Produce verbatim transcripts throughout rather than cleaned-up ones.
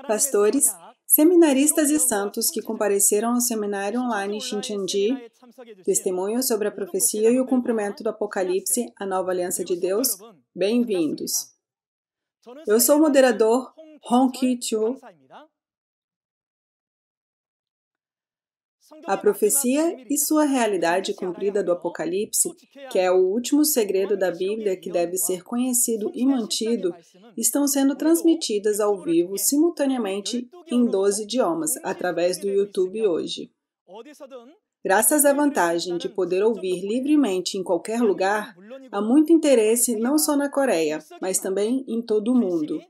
Pastores, seminaristas e santos que compareceram ao seminário online Shincheonji, testemunho sobre a profecia e o cumprimento do Apocalipse, a nova aliança de Deus, bem-vindos. Eu sou o moderador Hong Ki-Cho. A profecia e sua realidade cumprida do Apocalipse, que é o último segredo da Bíblia que deve ser conhecido e mantido, estão sendo transmitidas ao vivo simultaneamente em doze idiomas, através do YouTube hoje. Graças à vantagem de poder ouvir livremente em qualquer lugar, há muito interesse não só na Coreia, mas também em todo o mundo.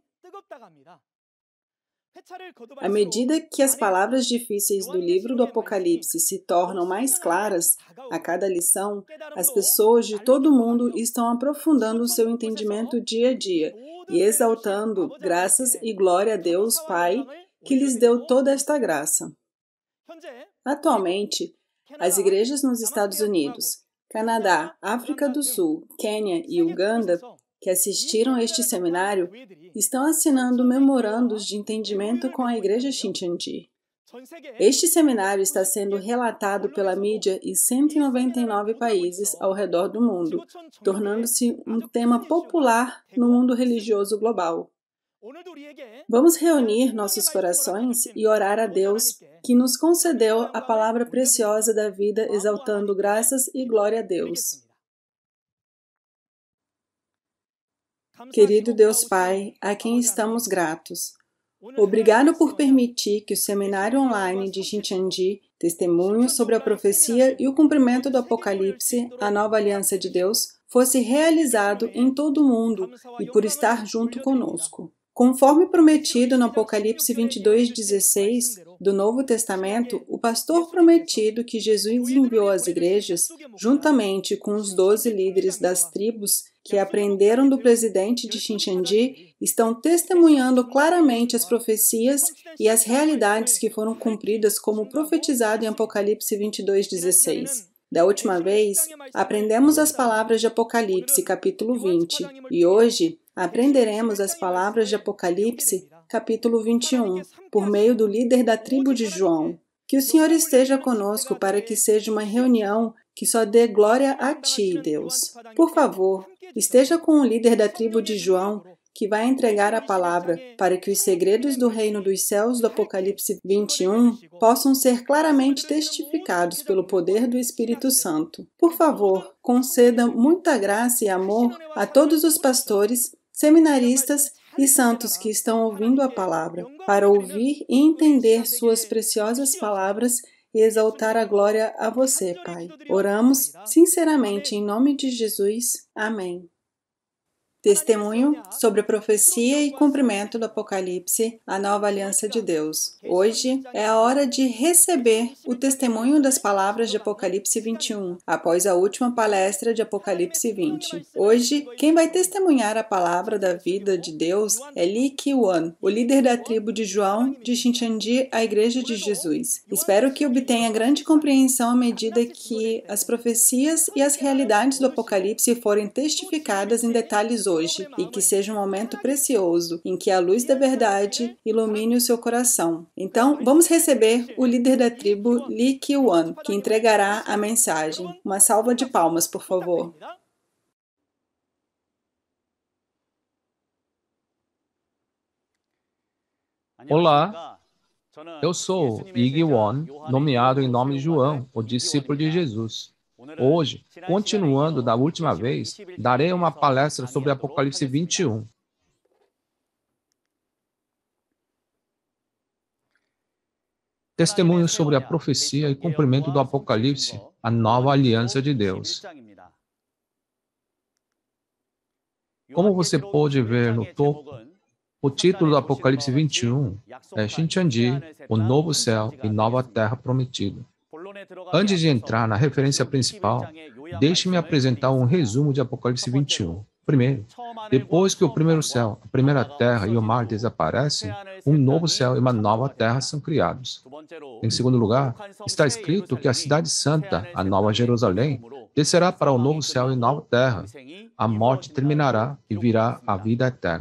À medida que as palavras difíceis do livro do Apocalipse se tornam mais claras a cada lição, as pessoas de todo o mundo estão aprofundando o seu entendimento dia a dia e exaltando graças e glória a Deus Pai, que lhes deu toda esta graça. Atualmente, as igrejas nos Estados Unidos, Canadá, África do Sul, Quênia e Uganda que assistiram a este seminário estão assinando memorandos de entendimento com a Igreja Shincheonji. Este seminário está sendo relatado pela mídia em cento e noventa e nove países ao redor do mundo, tornando-se um tema popular no mundo religioso global. Vamos reunir nossos corações e orar a Deus, que nos concedeu a palavra preciosa da vida, exaltando graças e glória a Deus. Querido Deus Pai, a quem estamos gratos. Obrigado por permitir que o seminário online de Shincheonji, testemunho sobre a profecia e o cumprimento do Apocalipse, a nova aliança de Deus, fosse realizado em todo o mundo e por estar junto conosco. Conforme prometido no Apocalipse vinte e dois, dezesseis do Novo Testamento, o pastor prometido que Jesus enviou às igrejas, juntamente com os doze líderes das tribos que aprenderam do presidente de Shincheonji, estão testemunhando claramente as profecias e as realidades que foram cumpridas como profetizado em Apocalipse vinte e dois, dezesseis. Da última vez, aprendemos as palavras de Apocalipse, capítulo vinte, e hoje aprenderemos as palavras de Apocalipse, capítulo vinte e um, por meio do líder da tribo de João. Que o Senhor esteja conosco para que seja uma reunião que só dê glória a Ti, Deus. Por favor, esteja com o líder da tribo de João, que vai entregar a palavra, para que os segredos do reino dos céus do Apocalipse vinte e um possam ser claramente testificados pelo poder do Espírito Santo. Por favor, conceda muita graça e amor a todos os pastores, seminaristas e santos que estão ouvindo a palavra, para ouvir e entender suas preciosas palavras e exaltar a glória a você, Pai. Oramos sinceramente em nome de Jesus. Amém. Testemunho sobre a profecia e cumprimento do Apocalipse, a nova aliança de Deus. Hoje é a hora de receber o testemunho das palavras de Apocalipse vinte e um, após a última palestra de Apocalipse vinte. Hoje, quem vai testemunhar a palavra da vida de Deus é Lee Ki-won, o líder da tribo de João de Shincheonji, a Igreja de Jesus. Espero que obtenha grande compreensão à medida que as profecias e as realidades do Apocalipse forem testificadas em detalhes hoje, e que seja um momento precioso em que a luz da verdade ilumine o seu coração. Então, vamos receber o líder da tribo, Lee Ki-won, que entregará a mensagem. Uma salva de palmas, por favor. Olá, eu sou Lee Ki-won, nomeado em nome de João, o discípulo de Jesus. Hoje, continuando da última vez, darei uma palestra sobre Apocalipse vinte e um. Testemunho sobre a profecia e cumprimento do Apocalipse, a nova aliança de Deus. Como você pode ver no topo, o título do Apocalipse vinte e um é Shincheonji, o novo céu e nova terra prometida. Antes de entrar na referência principal, deixe-me apresentar um resumo de Apocalipse vinte e um. Primeiro, depois que o primeiro céu, a primeira terra e o mar desaparecem, um novo céu e uma nova terra são criados. Em segundo lugar, está escrito que a cidade santa, a Nova Jerusalém, descerá para o novo céu e nova terra. A morte terminará e virá a vida eterna.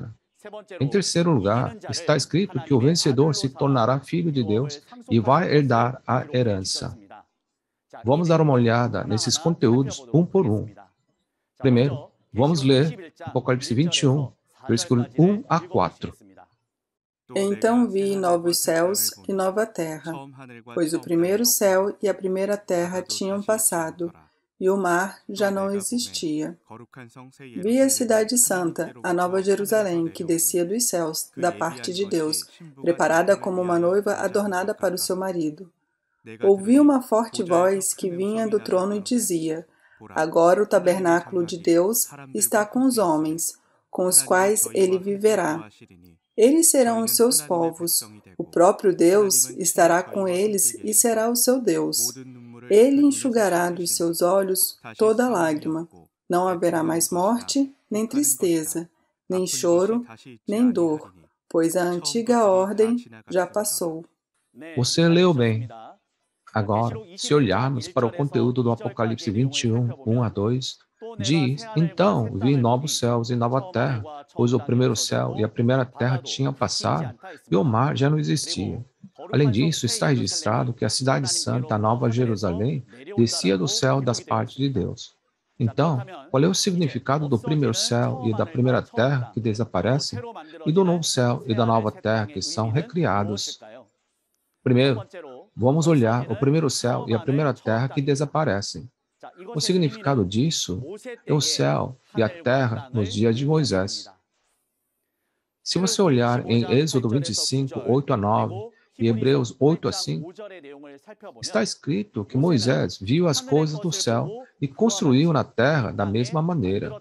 Em terceiro lugar, está escrito que o vencedor se tornará filho de Deus e vai herdar a herança. Vamos dar uma olhada nesses conteúdos um por um. Primeiro, vamos ler Apocalipse vinte e um, versículo um a quatro. Então vi novos céus e nova terra, pois o primeiro céu e a primeira terra tinham passado, e o mar já não existia. Vi a cidade santa, a nova Jerusalém, que descia dos céus, da parte de Deus, preparada como uma noiva adornada para o seu marido. Ouvi uma forte voz que vinha do trono e dizia: Agora o tabernáculo de Deus está com os homens, com os quais ele viverá. Eles serão os seus povos. O próprio Deus estará com eles e será o seu Deus. Ele enxugará dos seus olhos toda lágrima. Não haverá mais morte, nem tristeza, nem choro, nem dor, pois a antiga ordem já passou. Você leu bem. Agora, se olharmos para o conteúdo do Apocalipse vinte e um, um a dois, diz: Então vi novos céus e nova terra, pois o primeiro céu e a primeira terra tinham passado, e o mar já não existia. Além disso, está registrado que a cidade santa, a Nova Jerusalém, descia do céu das partes de Deus. Então, qual é o significado do primeiro céu e da primeira terra que desaparecem, e do novo céu e da nova terra que são recriados? Primeiro, vamos olhar o primeiro céu e a primeira terra que desaparecem. O significado disso é o céu e a terra nos dias de Moisés. Se você olhar em Êxodo vinte e cinco, oito a nove e Hebreus oito a cinco, está escrito que Moisés viu as coisas do céu e construiu na terra da mesma maneira.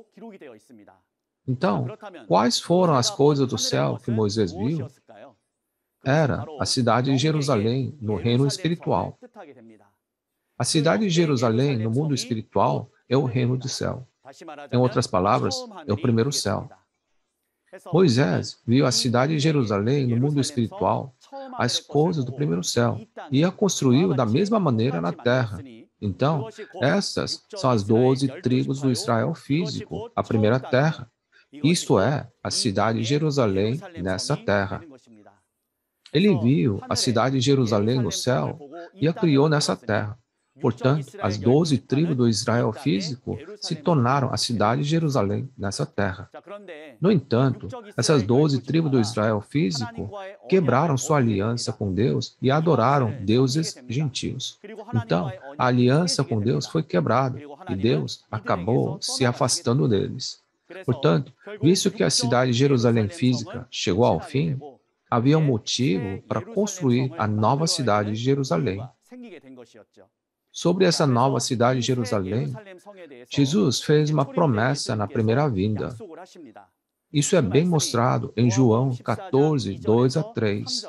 Então, quais foram as coisas do céu que Moisés viu? Era a cidade de Jerusalém no reino espiritual. A cidade de Jerusalém no mundo espiritual é o reino do céu. Em outras palavras, é o primeiro céu. Moisés viu a cidade de Jerusalém no mundo espiritual, as coisas do primeiro céu, e a construiu da mesma maneira na terra. Então, essas são as doze tribos do Israel físico, a primeira terra. Isto é, a cidade de Jerusalém nessa terra. Ele viu a cidade de Jerusalém no céu e a criou nessa terra. Portanto, as doze tribos do Israel físico se tornaram a cidade de Jerusalém nessa terra. No entanto, essas doze tribos do Israel físico quebraram sua aliança com Deus e adoraram deuses gentios. Então, a aliança com Deus foi quebrada e Deus acabou se afastando deles. Portanto, visto que a cidade de Jerusalém física chegou ao fim, havia um motivo para construir a nova cidade de Jerusalém. Sobre essa nova cidade de Jerusalém, Jesus fez uma promessa na primeira vinda. Isso é bem mostrado em João quatorze, dois a três.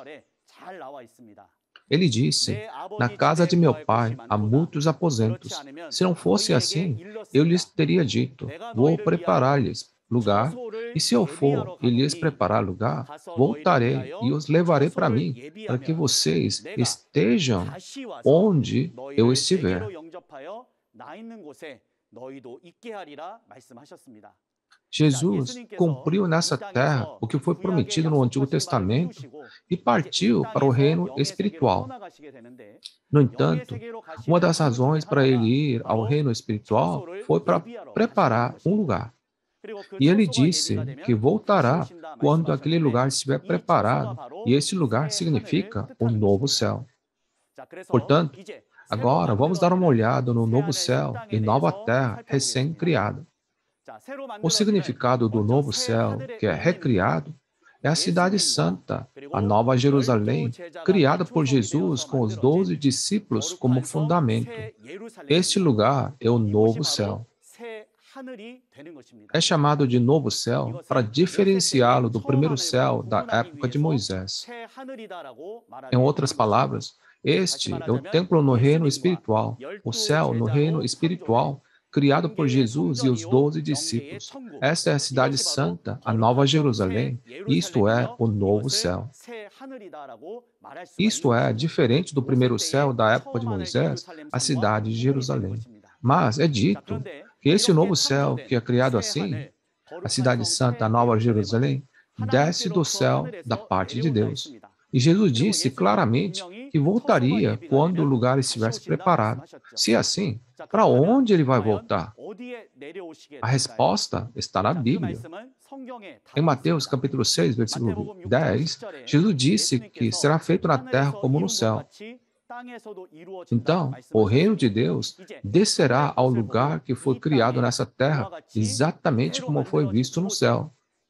Ele disse: Na casa de meu pai há muitos aposentos. Se não fosse assim, eu lhes teria dito: Vou preparar-lhes lugar, e se eu for e lhes preparar lugar, voltarei e os levarei para mim, para que vocês estejam onde eu estiver. Jesus cumpriu nessa terra o que foi prometido no Antigo Testamento e partiu para o reino espiritual. No entanto, uma das razões para ele ir ao reino espiritual foi para preparar um lugar. E ele disse que voltará quando aquele lugar estiver preparado, e esse lugar significa o novo céu. Portanto, agora vamos dar uma olhada no novo céu e nova terra recém-criada. O significado do novo céu, que é recriado, é a cidade santa, a Nova Jerusalém, criada por Jesus com os doze discípulos como fundamento. Este lugar é o novo céu. É chamado de novo céu para diferenciá-lo do primeiro céu da época de Moisés. Em outras palavras, este é o templo no reino espiritual, o céu no reino espiritual, criado por Jesus e os doze discípulos. Esta é a cidade santa, a Nova Jerusalém, isto é, o novo céu. Isto é, diferente do primeiro céu da época de Moisés, a cidade de Jerusalém. Mas é dito que esse novo céu, que é criado assim, a cidade santa, a Nova Jerusalém, desce do céu da parte de Deus. E Jesus disse claramente que voltaria quando o lugar estivesse preparado. Se é assim, para onde ele vai voltar? A resposta está na Bíblia. Em Mateus capítulo seis, versículo dez, Jesus disse que será feito na terra como no céu. Então, o reino de Deus descerá ao lugar que foi criado nessa terra, exatamente como foi visto no céu.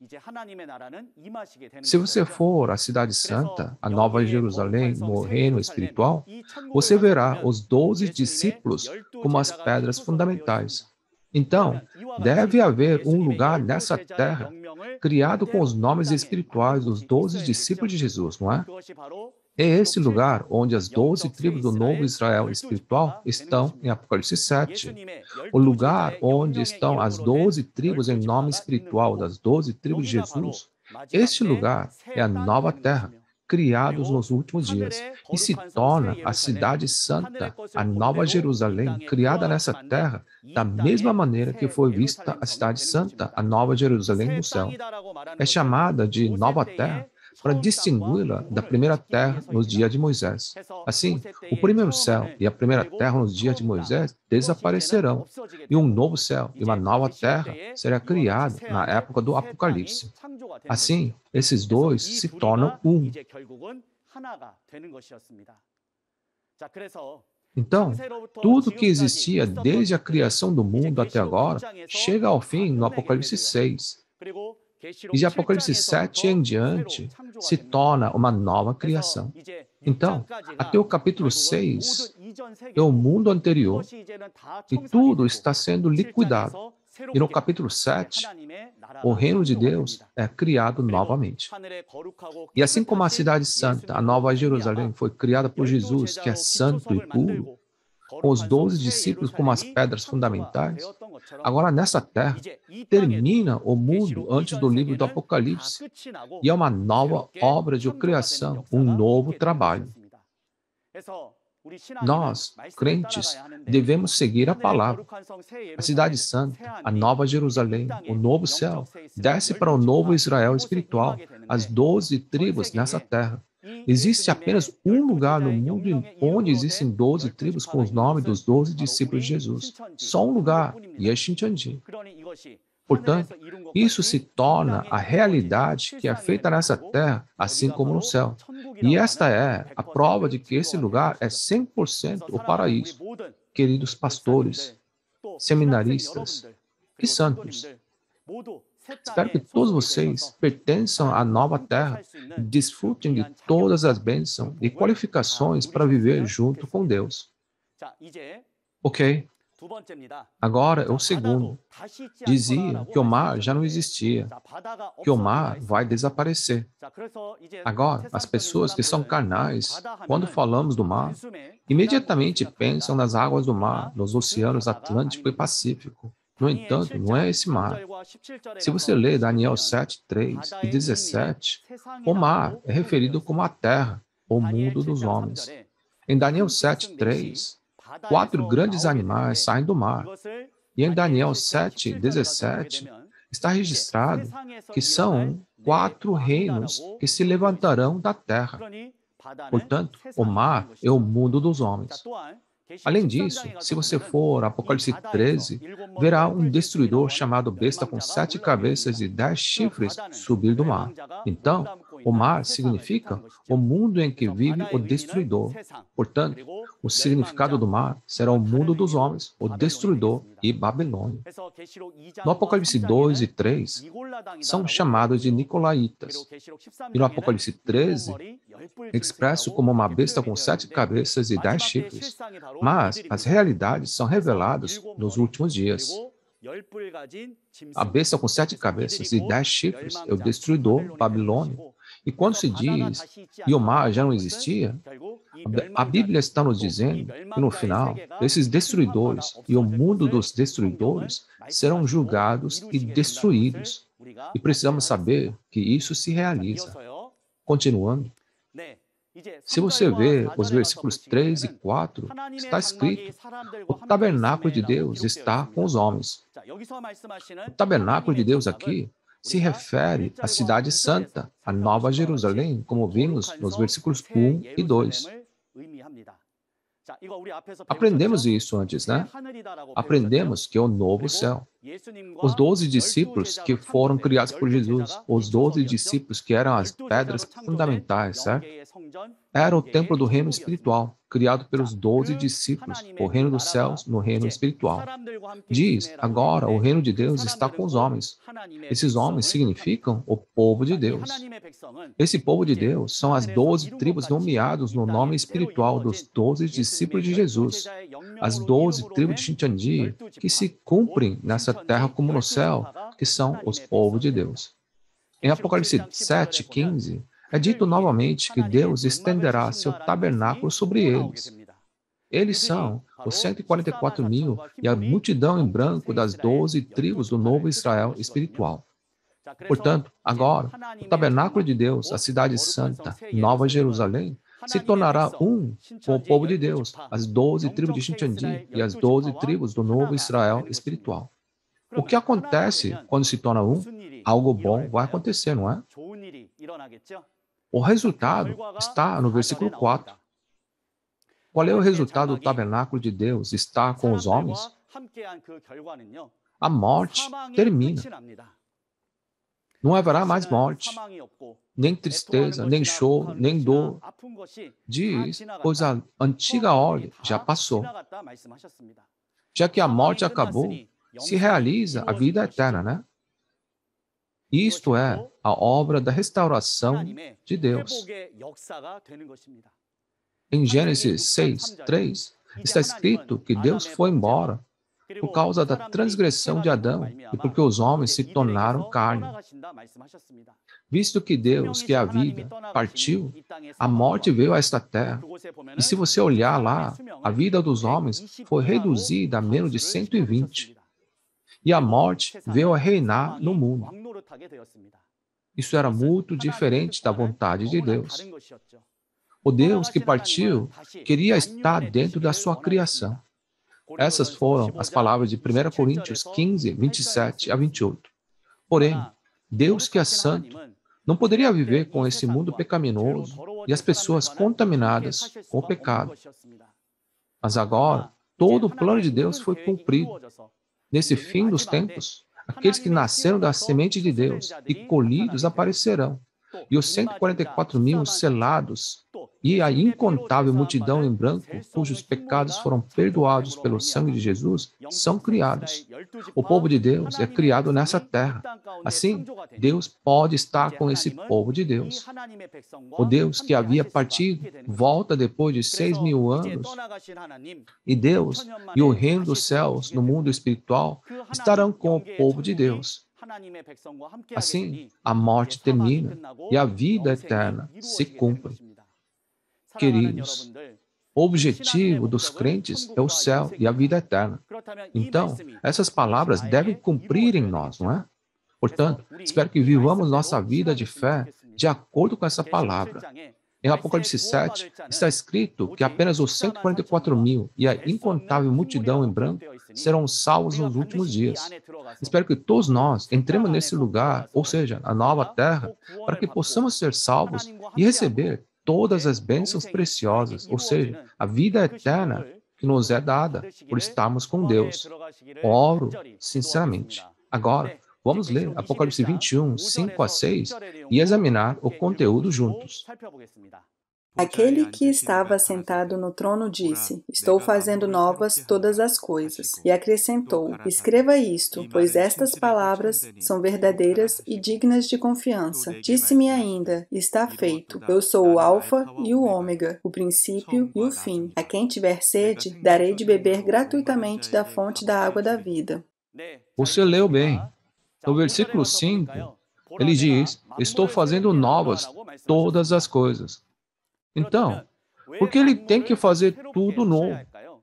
Se você for à Cidade Santa, a Nova Jerusalém, no reino espiritual, você verá os doze discípulos como as pedras fundamentais. Então, deve haver um lugar nessa terra criado com os nomes espirituais dos doze discípulos de Jesus, não é? É esse lugar onde as doze tribos do novo Israel espiritual estão em Apocalipse sete. O lugar onde estão as doze tribos em nome espiritual das doze tribos de Jesus. Este lugar é a nova terra, criados nos últimos dias, e se torna a cidade santa, a nova Jerusalém, criada nessa terra, da mesma maneira que foi vista a cidade santa, a nova Jerusalém no céu. É chamada de nova terra para distingui-la da primeira terra nos dias de Moisés. Assim, o primeiro céu e a primeira terra nos dias de Moisés desaparecerão, e um novo céu e uma nova terra será criado na época do Apocalipse. Assim, esses dois se tornam um. Então, tudo que existia desde a criação do mundo até agora chega ao fim no Apocalipse seis. E de Apocalipse sete em diante, se torna uma nova criação. Então, até o capítulo seis, é o mundo anterior, e tudo está sendo liquidado. E no capítulo sete, o reino de Deus é criado novamente. E assim como a cidade santa, a Nova Jerusalém, foi criada por Jesus, que é santo e puro, com os doze discípulos como as pedras fundamentais, agora nessa terra, termina o mundo antes do livro do Apocalipse, e é uma nova obra de criação, um novo trabalho. Nós, crentes, devemos seguir a palavra. A cidade santa, a nova Jerusalém, o novo céu, desce para o novo Israel espiritual, as doze tribos nessa terra. Existe apenas um lugar no mundo onde existem doze tribos com os nomes dos doze discípulos de Jesus. Só um lugar, e é Shincheonji. Portanto, isso se torna a realidade que é feita nessa terra, assim como no céu. E esta é a prova de que esse lugar é cem por cento o paraíso. Queridos pastores, seminaristas e santos, espero que todos vocês pertençam à nova terra e desfrutem de todas as bênçãos e qualificações para viver junto com Deus. Ok. Agora é o segundo. Dizia que o mar já não existia, que o mar vai desaparecer. Agora, as pessoas que são carnais, quando falamos do mar, imediatamente pensam nas águas do mar, nos oceanos Atlântico e Pacífico. No entanto, não é esse mar. Se você ler Daniel sete, três e dezessete, o mar é referido como a terra, o mundo dos homens. Em Daniel sete, três, quatro grandes animais saem do mar. E em Daniel sete, dezessete, está registrado que são quatro reinos que se levantarão da terra. Portanto, o mar é o mundo dos homens. Além disso, se você for a Apocalipse treze, verá um destruidor chamado besta com sete cabeças e dez chifres subir do mar. Então, o mar significa o mundo em que vive o destruidor. Portanto, o significado do mar será o mundo dos homens, o destruidor e Babilônia. No Apocalipse dois e três, são chamados de Nicolaitas. E no Apocalipse treze, expresso como uma besta com sete cabeças e dez chifres. Mas as realidades são reveladas nos últimos dias. A besta com sete cabeças e dez chifres é o destruidor, Babilônia. E quando se diz e o mar já não existia, a Bíblia está nos dizendo que no final, esses destruidores e o mundo dos destruidores serão julgados e destruídos. E precisamos saber que isso se realiza. Continuando. Se você vê os versículos três e quatro, está escrito: o tabernáculo de Deus está com os homens. O tabernáculo de Deus aqui se refere à cidade santa, a Nova Jerusalém, como vimos nos versículos um e dois. Aprendemos isso antes, né? Aprendemos que é o novo céu. Os doze discípulos que foram criados por Jesus, os doze discípulos que eram as pedras fundamentais, certo? Era o templo do reino espiritual, criado pelos doze discípulos, o reino dos céus no reino espiritual. Diz, agora o reino de Deus está com os homens. Esses homens significam o povo de Deus. Esse povo de Deus são as doze tribos nomeadas no nome espiritual dos doze discípulos de Jesus. As doze tribos de Shincheonji que se cumprem nessa terra como no céu, que são os povos de Deus. Em Apocalipse sete, quinze, é dito novamente que Deus estenderá seu tabernáculo sobre eles. Eles são os cento e quarenta e quatro mil e a multidão em branco das doze tribos do novo Israel espiritual. Portanto, agora, o tabernáculo de Deus, a cidade santa, Nova Jerusalém, se tornará um com o povo de Deus, as doze tribos de Shincheonji e as doze tribos do novo Israel espiritual. O que acontece quando se torna um? Algo bom vai acontecer, não é? O resultado está no versículo quatro. Qual é o resultado do tabernáculo de Deus estar com os homens? A morte termina. Não haverá mais morte, nem tristeza, nem choro, nem dor. Diz, pois a antiga ordem já passou. Já que a morte acabou, se realiza a vida eterna, né? Isto é a obra da restauração de Deus. Em Gênesis seis, três, está escrito que Deus foi embora por causa da transgressão de Adão e porque os homens se tornaram carne. Visto que Deus, que é a vida, partiu, a morte veio a esta terra. E se você olhar lá, a vida dos homens foi reduzida a menos de cento e vinte. E a morte veio a reinar no mundo. Isso era muito diferente da vontade de Deus. O Deus que partiu queria estar dentro da sua criação. Essas foram as palavras de primeira Coríntios quinze, vinte e sete a vinte e oito. Porém, Deus que é santo não poderia viver com esse mundo pecaminoso e as pessoas contaminadas com o pecado. Mas agora, todo o plano de Deus foi cumprido. Nesse fim dos tempos, aqueles que nasceram da semente de Deus e colhidos aparecerão. E os cento e quarenta e quatro mil selados e a incontável multidão em branco, cujos pecados foram perdoados pelo sangue de Jesus, são criados. O povo de Deus é criado nessa terra. Assim, Deus pode estar com esse povo de Deus. O Deus que havia partido volta depois de seis mil anos. E Deus e o reino dos céus no mundo espiritual estarão com o povo de Deus. Assim, a morte termina e a vida eterna se cumpre. Queridos, o objetivo dos crentes é o céu e a vida eterna. Então, essas palavras devem cumprir em nós, não é? Portanto, espero que vivamos nossa vida de fé de acordo com essa palavra. Em Apocalipse sete, está escrito que apenas os cento e quarenta e quatro mil e a incontável multidão em branco serão salvos nos últimos dias. Espero que todos nós entremos nesse lugar, ou seja, a nova terra, para que possamos ser salvos e receber todas as bênçãos preciosas, ou seja, a vida eterna que nos é dada por estarmos com Deus. Oro sinceramente. Agora, vamos ler Apocalipse vinte e um, cinco a seis e examinar o conteúdo juntos. Aquele que estava sentado no trono disse: Estou fazendo novas todas as coisas. E acrescentou: Escreva isto, pois estas palavras são verdadeiras e dignas de confiança. Disse-me ainda: Está feito. Eu sou o Alfa e o Ômega, o princípio e o fim. A quem tiver sede, darei de beber gratuitamente da fonte da água da vida. Você leu bem. No versículo cinco, ele diz: Estou fazendo novas todas as coisas. Então, por que ele tem que fazer tudo novo?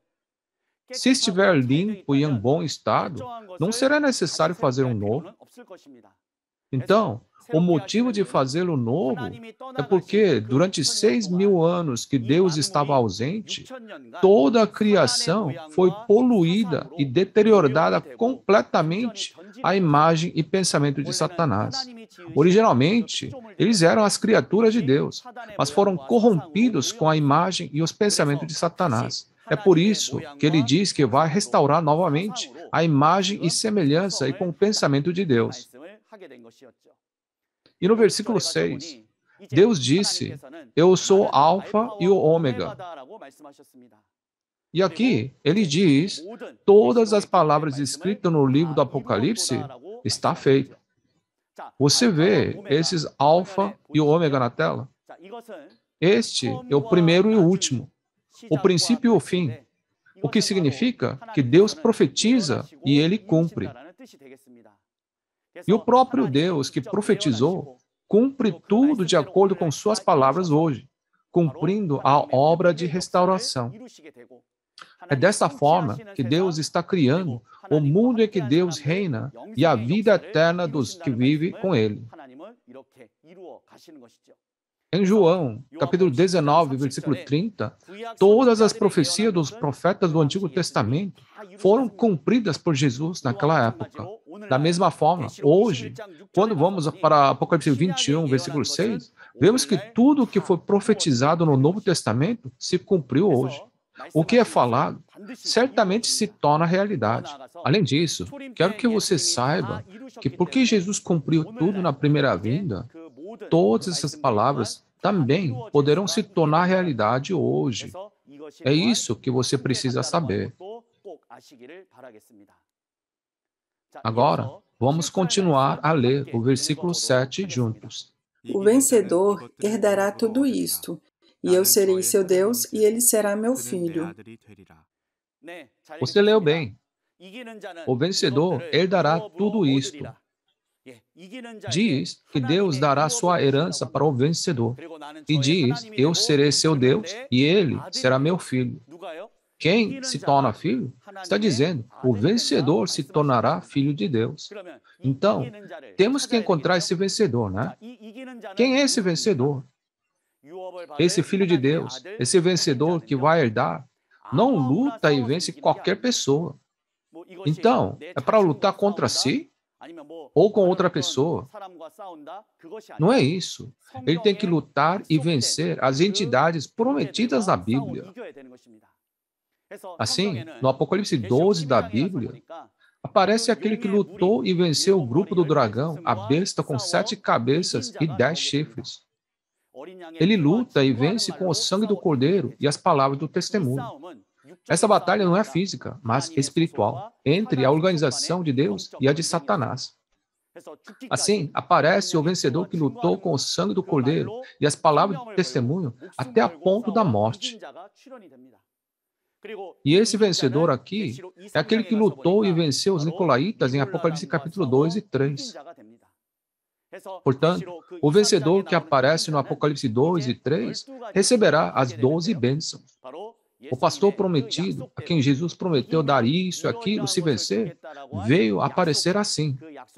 Se estiver limpo e em bom estado, não será necessário fazer um novo. Então, o motivo de fazê-lo novo é porque, durante seis mil anos que Deus estava ausente, toda a criação foi poluída e deteriorada completamente à imagem e pensamento de Satanás. Originalmente, eles eram as criaturas de Deus, mas foram corrompidos com a imagem e os pensamentos de Satanás. É por isso que ele diz que vai restaurar novamente a imagem e semelhança e com o pensamento de Deus. E no versículo seis, Deus disse: eu sou o Alfa e o Ômega. E aqui, ele diz, todas as palavras escritas no livro do Apocalipse está feito. Você vê esses Alfa e o Ômega na tela? Este é o primeiro e o último, o princípio e o fim, o que significa que Deus profetiza e ele cumpre. E o próprio Deus que profetizou cumpre tudo de acordo com suas palavras hoje, cumprindo a obra de restauração. É dessa forma que Deus está criando o mundo em que Deus reina e a vida eterna dos que vivem com Ele. Em João, capítulo dezenove, versículo trinta, todas as profecias dos profetas do Antigo Testamento foram cumpridas por Jesus naquela época. Da mesma forma, hoje, quando vamos para Apocalipse vinte e um, versículo seis, vemos que tudo o que foi profetizado no Novo Testamento se cumpriu hoje. O que é falado certamente se torna realidade. Além disso, quero que você saiba que porque Jesus cumpriu tudo na primeira vinda, todas essas palavras também poderão se tornar realidade hoje. É isso que você precisa saber. Agora, vamos continuar a ler o versículo sete juntos. O vencedor herdará tudo isto, e eu serei seu Deus, e ele será meu filho. Você leu bem. O vencedor herdará tudo isto. Diz que Deus dará sua herança para o vencedor. E diz, eu serei seu Deus, e ele será meu filho. Quem se torna filho? Está dizendo, o vencedor se tornará filho de Deus. Então, temos que encontrar esse vencedor, né? Quem é esse vencedor? Esse filho de Deus, esse vencedor que vai herdar, não luta e vence qualquer pessoa. Então, é para lutar contra si ou com outra pessoa? Não é isso. Ele tem que lutar e vencer as entidades prometidas na Bíblia. Assim, no Apocalipse doze da Bíblia, aparece aquele que lutou e venceu o grupo do dragão, a besta com sete cabeças e dez chifres. Ele luta e vence com o sangue do cordeiro e as palavras do testemunho. Essa batalha não é física, mas espiritual, entre a organização de Deus e a de Satanás. Assim, aparece o vencedor que lutou com o sangue do cordeiro e as palavras do testemunho até a ponto da morte. E esse vencedor aqui é aquele que lutou e venceu os nicolaítas em Apocalipse capítulo dois e três. Portanto, o vencedor que aparece no Apocalipse dois e três receberá as doze bênçãos. O pastor prometido, a quem Jesus prometeu dar isso e aquilo se vencer, veio aparecer assim.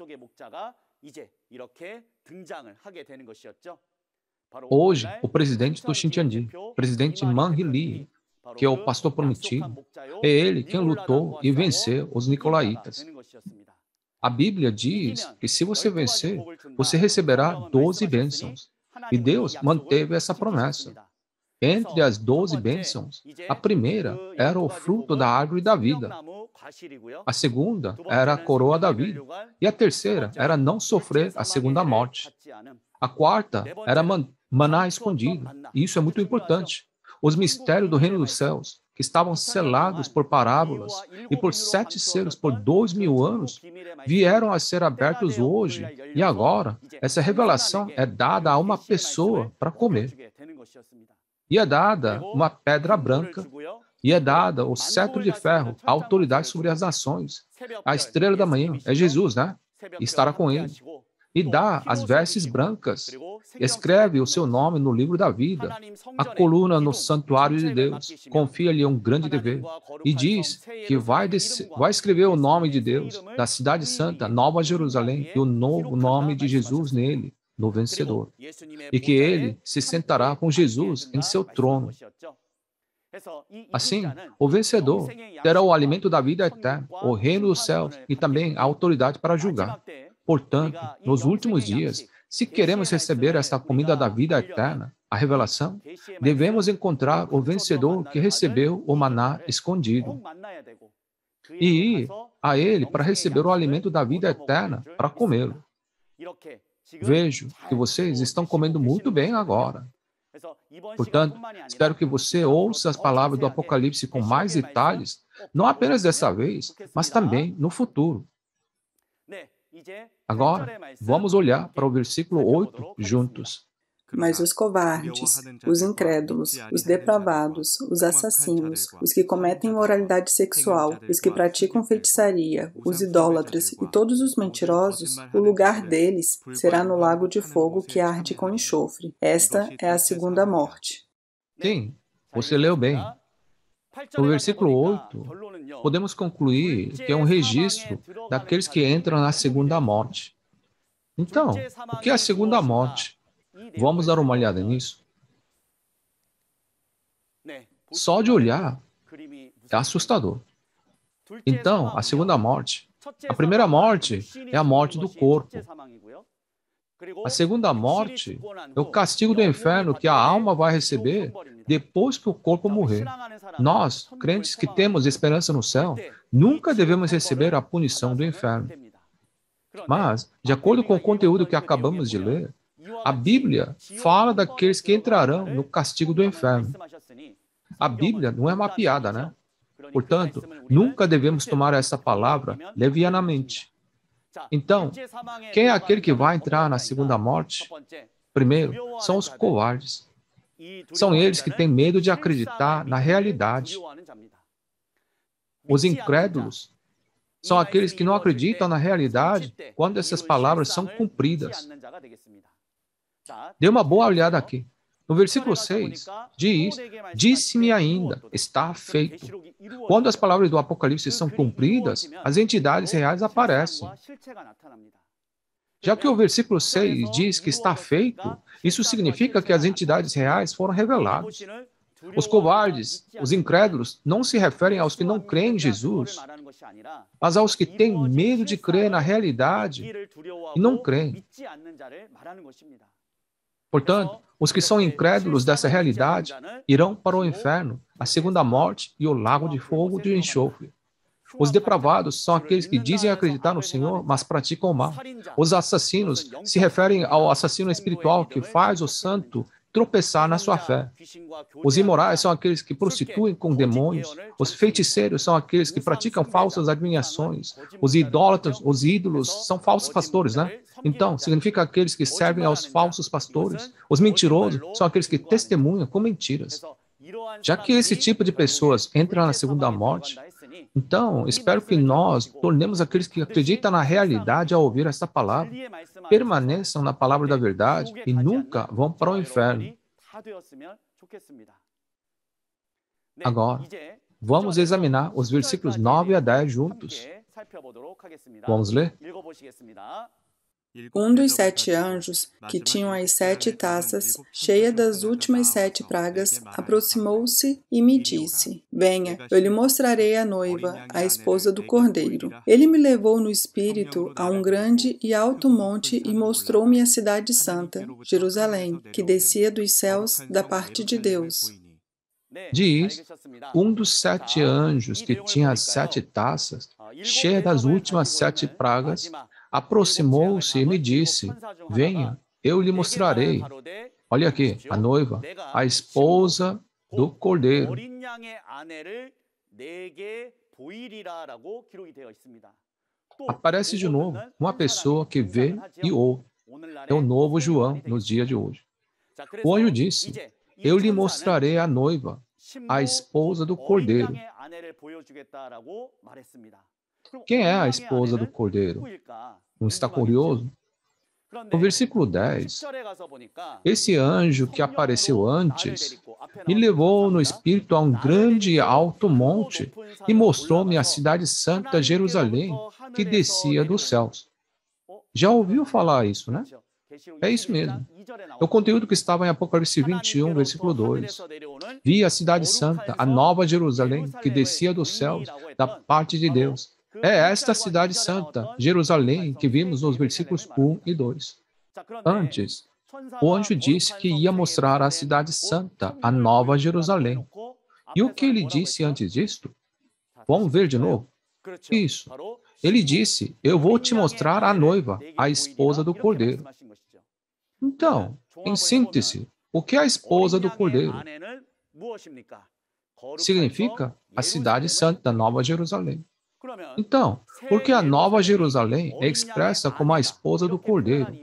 Hoje, o presidente do Xintiandi, presidente Man Hee-lee, que é o pastor prometido, é ele quem lutou e venceu os nicolaítas. A Bíblia diz que se você vencer, você receberá doze bênçãos. E Deus manteve essa promessa. Entre as doze bênçãos, a primeira era o fruto da árvore da vida. A segunda era a coroa da vida. E a terceira era não sofrer a segunda morte. A quarta era man maná escondido. E isso é muito importante. Os mistérios do reino dos céus, que estavam selados por parábolas e por sete selos por dois mil anos, vieram a ser abertos hoje. E agora, essa revelação é dada a uma pessoa para comer. E é dada uma pedra branca, e é dada o cetro de ferro, a autoridade sobre as nações. A estrela da manhã é Jesus, né? E estará com ele. E dá as vestes brancas, escreve o seu nome no livro da vida, a coluna no santuário de Deus, confia-lhe um grande dever, e diz que vai, vai escrever o nome de Deus, da cidade santa, Nova Jerusalém, e o novo nome de Jesus nele, no vencedor, e que ele se sentará com Jesus em seu trono. Assim, o vencedor terá o alimento da vida eterna, o reino dos céus e também a autoridade para julgar. Portanto, nos últimos dias, se queremos receber esta comida da vida eterna, a revelação, devemos encontrar o vencedor que recebeu o maná escondido e ir a ele para receber o alimento da vida eterna, para comê-lo. Vejo que vocês estão comendo muito bem agora. Portanto, espero que você ouça as palavras do Apocalipse com mais detalhes, não apenas dessa vez, mas também no futuro. Agora, vamos olhar para o versículo oito juntos. Mas os covardes, os incrédulos, os depravados, os assassinos, os que cometem imoralidade sexual, os que praticam feitiçaria, os idólatras e todos os mentirosos, o lugar deles será no lago de fogo que arde com enxofre. Esta é a segunda morte. Sim, você leu bem. No versículo oito, podemos concluir que é um registro daqueles que entram na segunda morte. Então, o que é a segunda morte? Vamos dar uma olhada nisso? Só de olhar é assustador. Então, a segunda morte. A primeira morte é a morte do corpo. A segunda morte é o castigo do inferno que a alma vai receber depois que o corpo morrer. Nós, crentes que temos esperança no céu, nunca devemos receber a punição do inferno. Mas, de acordo com o conteúdo que acabamos de ler, a Bíblia fala daqueles que entrarão no castigo do inferno. A Bíblia não é uma piada, né? Portanto, nunca devemos tomar essa palavra levianamente. Então, quem é aquele que vai entrar na segunda morte? Primeiro, são os covardes. São eles que têm medo de acreditar na realidade. Os incrédulos são aqueles que não acreditam na realidade quando essas palavras são cumpridas. Dê uma boa olhada aqui. No versículo seis, diz, disse-me ainda, está feito. Quando as palavras do Apocalipse são cumpridas, as entidades reais aparecem. Já que o versículo seis diz que está feito, isso significa que as entidades reais foram reveladas. Os covardes, os incrédulos, não se referem aos que não creem em Jesus, mas aos que têm medo de crer na realidade e não creem. Portanto, os que são incrédulos dessa realidade irão para o inferno, a segunda morte e o lago de fogo de enxofre. Os depravados são aqueles que dizem acreditar no Senhor, mas praticam o mal. Os assassinos se referem ao assassino espiritual que faz o santo tropeçar na sua fé. Os imorais são aqueles que prostituem com demônios. Os feiticeiros são aqueles que praticam falsas adivinhações. Os idólatras, os ídolos, são falsos pastores, né? Então, significa aqueles que servem aos falsos pastores. Os mentirosos são aqueles que testemunham com mentiras. Já que esse tipo de pessoas entra na segunda morte, então, espero que nós tornemos aqueles que acreditam na realidade ao ouvir esta palavra, permaneçam na palavra da verdade e nunca vão para o inferno. Agora, vamos examinar os versículos nove a dez juntos. Vamos ler? Um dos sete anjos, que tinham as sete taças, cheia das últimas sete pragas, aproximou-se e me disse, venha, eu lhe mostrarei a noiva, a esposa do Cordeiro. Ele me levou no espírito a um grande e alto monte e mostrou-me a cidade santa, Jerusalém, que descia dos céus da parte de Deus. Diz, um dos sete anjos que tinha as sete taças, cheia das últimas sete pragas, aproximou-se e me disse, venha, eu lhe mostrarei. Olha aqui, a noiva, a esposa do Cordeiro. Aparece de novo uma pessoa que vê e ouve. É o novo João nos dias de hoje. O anjo disse, eu lhe mostrarei a noiva, a esposa do Cordeiro. Quem é a esposa do Cordeiro? Não está curioso? No versículo dez, esse anjo que apareceu antes me levou no espírito a um grande e alto monte e mostrou-me a cidade santa Jerusalém, que descia dos céus. Já ouviu falar isso, né? É isso mesmo. É o conteúdo que estava em Apocalipse vinte e um, versículo dois. Vi a cidade santa, a nova Jerusalém, que descia dos céus, da parte de Deus. É esta cidade santa, Jerusalém, que vimos nos versículos um e dois. Antes, o anjo disse que ia mostrar a cidade santa, a nova Jerusalém. E o que ele disse antes disto? Vamos ver de novo? Isso. Ele disse, eu vou te mostrar a noiva, a esposa do Cordeiro. Então, em síntese, o que é a esposa do Cordeiro? Significa a cidade santa da Nova Jerusalém. Então, por que a Nova Jerusalém é expressa como a esposa do Cordeiro?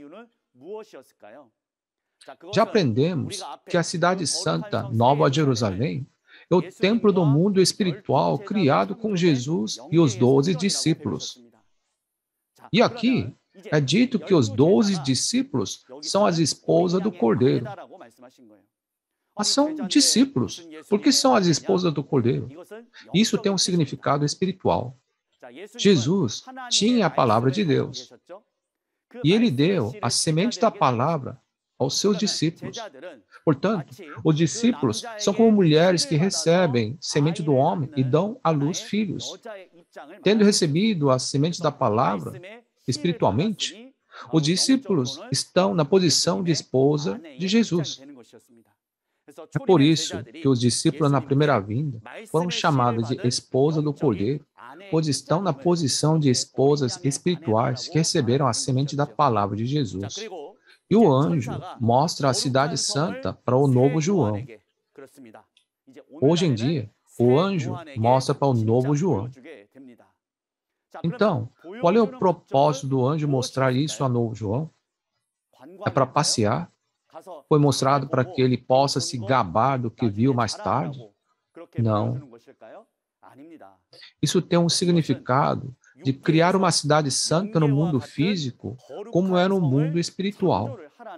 Já aprendemos que a cidade santa, Nova Jerusalém, é o templo do mundo espiritual criado com Jesus e os doze discípulos. E aqui é dito que os doze discípulos são as esposas do Cordeiro. Mas são discípulos. Por que são as esposas do Cordeiro? Isso tem um significado espiritual. Jesus tinha a palavra de Deus. E ele deu a semente da palavra aos seus discípulos. Portanto, os discípulos são como mulheres que recebem semente do homem e dão à luz filhos. Tendo recebido a semente da palavra, espiritualmente, os discípulos estão na posição de esposa de Jesus. É por isso que os discípulos na primeira vinda foram chamados de esposa do Cordeiro, pois estão na posição de esposas espirituais que receberam a semente da palavra de Jesus. E o anjo mostra a cidade santa para o novo João. Hoje em dia, o anjo mostra para o novo João. Então, qual é o propósito do anjo mostrar isso a novo João? É para passear? Foi mostrado para que ele possa se gabar do que viu mais tarde? Não. Isso tem um significado de criar uma cidade santa no mundo físico, como é no mundo espiritual.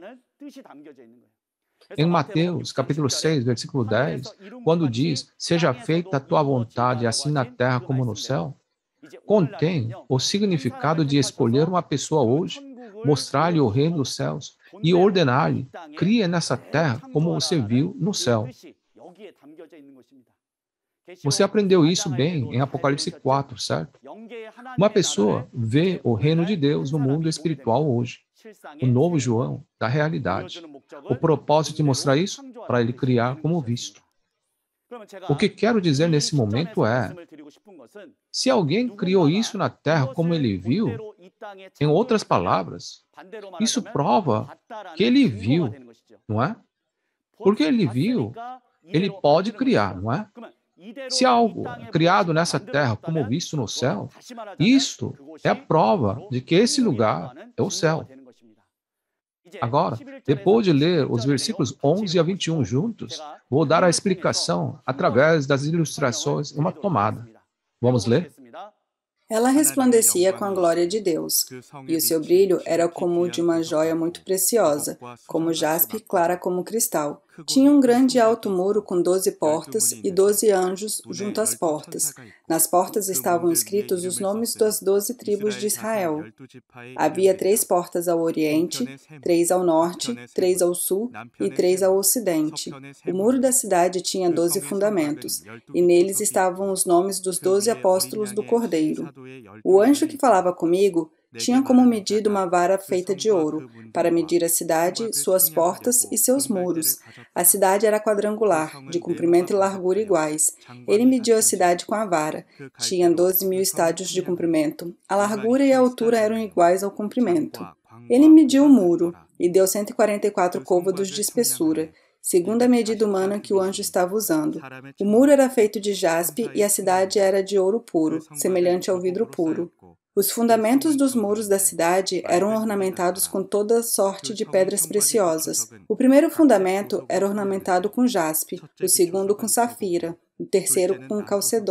Em Mateus, capítulo seis, versículo dez, quando diz, seja feita a tua vontade, assim na terra como no céu, contém o significado de escolher uma pessoa hoje, mostrar-lhe o reino dos céus e ordenar-lhe, cria nessa terra como você viu no céu. Você aprendeu isso bem em Apocalipse quatro, certo? Uma pessoa vê o reino de Deus no mundo espiritual hoje. O novo João da realidade. O propósito de mostrar isso? Para ele criar como visto. O que quero dizer nesse momento é, se alguém criou isso na terra como ele viu, em outras palavras, isso prova que ele viu, não é? Porque ele viu, ele pode criar, não é? Se algo é criado nessa terra como visto no céu, isto é a prova de que esse lugar é o céu. Agora, depois de ler os versículos onze a vinte e um juntos, vou dar a explicação através das ilustrações em uma tomada. Vamos ler? Ela resplandecia com a glória de Deus, e o seu brilho era como o de uma joia muito preciosa, como jaspe clara como cristal. Tinha um grande e alto muro com doze portas e doze anjos junto às portas. Nas portas estavam escritos os nomes das doze tribos de Israel. Havia três portas ao oriente, três ao norte, três ao sul e três ao ocidente. O muro da cidade tinha doze fundamentos, e neles estavam os nomes dos doze apóstolos do Cordeiro. O anjo que falava comigo tinha como medida uma vara feita de ouro, para medir a cidade, suas portas e seus muros. A cidade era quadrangular, de comprimento e largura iguais. Ele mediu a cidade com a vara. Tinha doze mil estádios de comprimento. A largura e a altura eram iguais ao comprimento. Ele mediu o muro, e deu cento e quarenta e quatro côvados de espessura, segundo a medida humana que o anjo estava usando. O muro era feito de jaspe e a cidade era de ouro puro, semelhante ao vidro puro. Os fundamentos dos muros da cidade eram ornamentados com toda sorte de pedras preciosas. O primeiro fundamento era ornamentado com jaspe, o segundo com safira, o terceiro com calcedônia,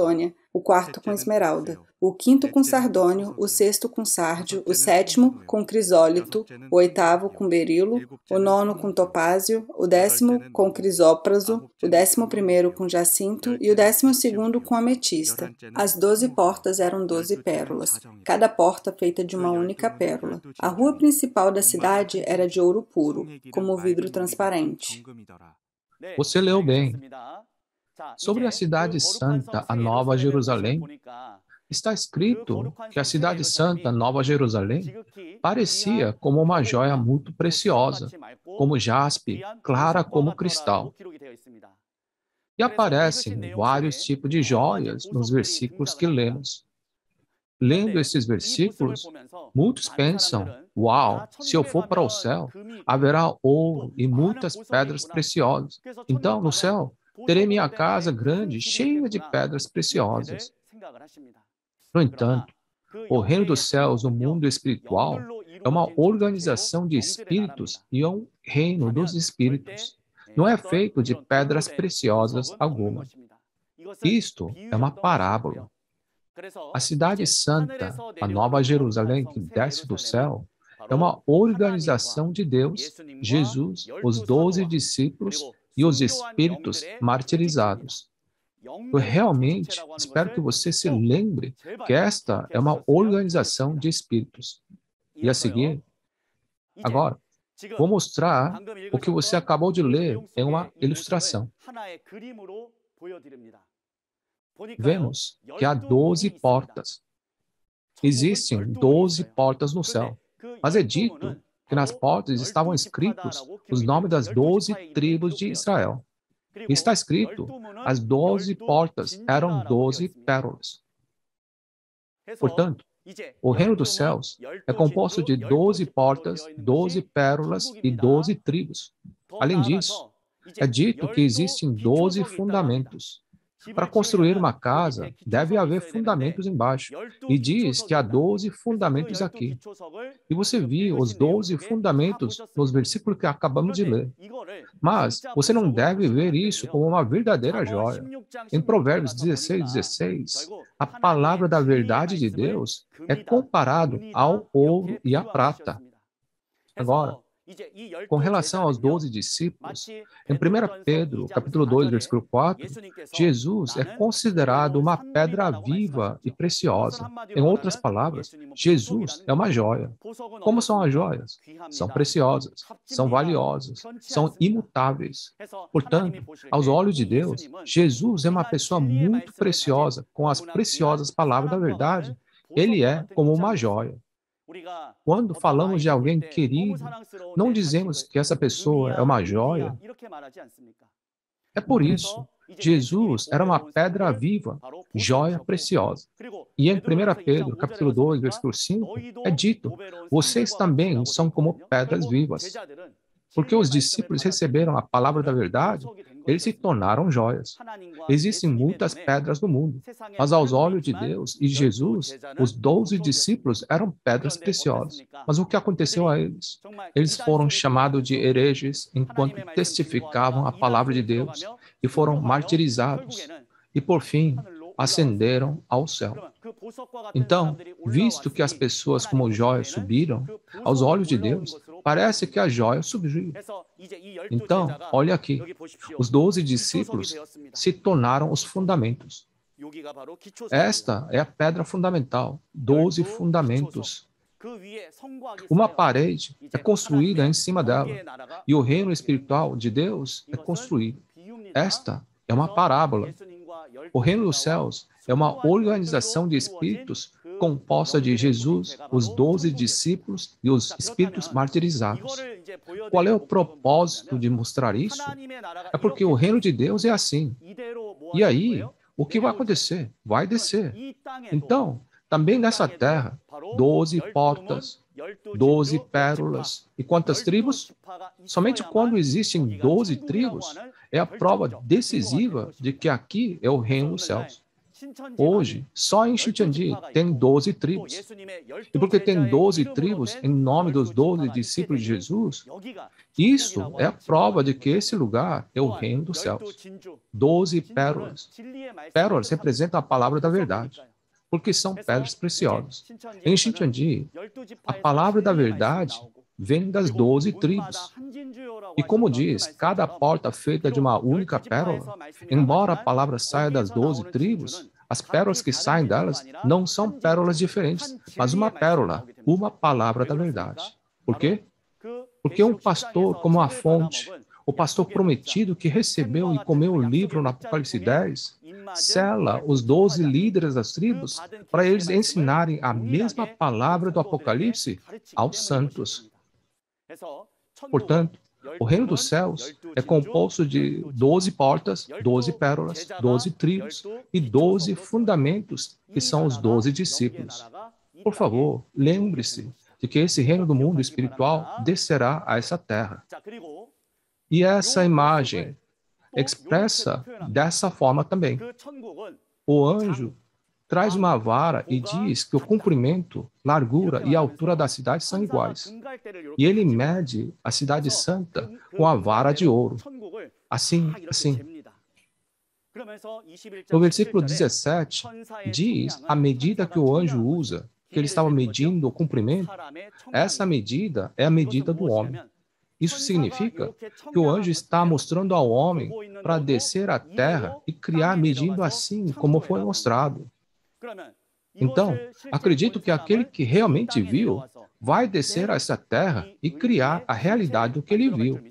o quarto com esmeralda, o quinto com sardônio, o sexto com sárdio, o sétimo com crisólito, o oitavo com berilo, o nono com topázio, o décimo com crisópraso, o décimo primeiro com jacinto e o décimo segundo com ametista. As doze portas eram doze pérolas, cada porta feita de uma única pérola. A rua principal da cidade era de ouro puro, como vidro transparente. Você leu bem. Sobre a cidade santa, a Nova Jerusalém, está escrito que a cidade santa, Nova Jerusalém, parecia como uma joia muito preciosa, como jaspe, clara como cristal. E aparecem vários tipos de joias nos versículos que lemos. Lendo esses versículos, muitos pensam, uau, se eu for para o céu, haverá ouro e muitas pedras preciosas. Então, no céu, terei minha casa grande, cheia de pedras preciosas. No entanto, o reino dos céus, o mundo espiritual, é uma organização de espíritos e é um reino dos espíritos. Não é feito de pedras preciosas alguma. Isto é uma parábola. A cidade santa, a Nova Jerusalém que desce do céu, é uma organização de Deus, Jesus, os doze discípulos e os espíritos martirizados. Eu realmente espero que você se lembre que esta é uma organização de espíritos. E a seguir, agora, vou mostrar o que você acabou de ler em uma ilustração. Vemos que há doze portas. Existem doze portas no céu, mas é dito que nas portas estavam escritos os nomes das doze tribos de Israel. E está escrito, as doze portas eram doze pérolas. Portanto, o reino dos céus é composto de doze portas, doze pérolas e doze tribos. Além disso, é dito que existem doze fundamentos. Para construir uma casa, deve haver fundamentos embaixo. E diz que há doze fundamentos aqui. E você viu os doze fundamentos nos versículos que acabamos de ler. Mas você não deve ver isso como uma verdadeira joia. Em Provérbios dezesseis, dezesseis, a palavra da verdade de Deus é comparado ao ouro e à prata. Agora, com relação aos doze discípulos, em primeira Pedro, capítulo dois, versículo quatro, Jesus é considerado uma pedra viva e preciosa. Em outras palavras, Jesus é uma joia. Como são as joias? São preciosas, são valiosas, são imutáveis. Portanto, aos olhos de Deus, Jesus é uma pessoa muito preciosa, com as preciosas palavras da verdade. Ele é como uma joia. Quando falamos de alguém querido, não dizemos que essa pessoa é uma joia. É por isso, Jesus era uma pedra viva, joia preciosa. E em primeira Pedro, capítulo dois, versículo cinco, é dito, vocês também são como pedras vivas. Porque os discípulos receberam a palavra da verdade, eles se tornaram joias. Existem muitas pedras no mundo, mas aos olhos de Deus e Jesus, os doze discípulos eram pedras preciosas. Mas o que aconteceu a eles? Eles foram chamados de hereges enquanto testificavam a palavra de Deus e foram martirizados. E por fim, ascenderam ao céu. Então, visto que as pessoas como joias subiram, aos olhos de Deus, parece que a joia subiu. Então, olha aqui, os doze discípulos se tornaram os fundamentos. Esta é a pedra fundamental, doze fundamentos. Uma parede é construída em cima dela, e o reino espiritual de Deus é construído. Esta é uma parábola. O reino dos céus é uma organização de espíritos composta de Jesus, os doze discípulos e os espíritos martirizados. Qual é o propósito de mostrar isso? É porque o reino de Deus é assim. E aí, o que vai acontecer? Vai descer. Então, também nessa terra, doze portas, doze pérolas. E quantas tribos? Somente quando existem doze tribos, é a prova decisiva de que aqui é o reino dos céus. Hoje, só em Shincheonji tem doze tribos. E porque tem doze tribos em nome dos doze discípulos de Jesus, isso é a prova de que esse lugar é o reino dos céus. Doze pérolas. Pérolas representam a palavra da verdade, porque são pedras preciosas. Em Shincheonji, a palavra da verdade vem das doze tribos. E como diz, cada porta feita de uma única pérola, embora a palavra saia das doze tribos, as pérolas que saem delas não são pérolas diferentes, mas uma pérola, uma palavra da verdade. Por quê? Porque um pastor, como a fonte, o pastor prometido que recebeu e comeu o livro no Apocalipse dez, sela os doze líderes das tribos para eles ensinarem a mesma palavra do Apocalipse aos santos. Portanto, o reino dos céus é composto de doze portas, doze pérolas, doze tribos e doze fundamentos, que são os doze discípulos. Por favor, lembre-se de que esse reino do mundo espiritual descerá a essa terra. E essa imagem expressa dessa forma também. O anjo traz uma vara e diz que o comprimento, largura e altura da cidade são iguais. E ele mede a cidade santa com a vara de ouro. Assim, assim. No versículo dezessete, diz a medida que o anjo usa, que ele estava medindo o comprimento. Essa medida é a medida do homem. Isso significa que o anjo está mostrando ao homem para descer à terra e criar medindo assim como foi mostrado. Então, acredito que aquele que realmente viu vai descer a essa terra e criar a realidade do que ele viu.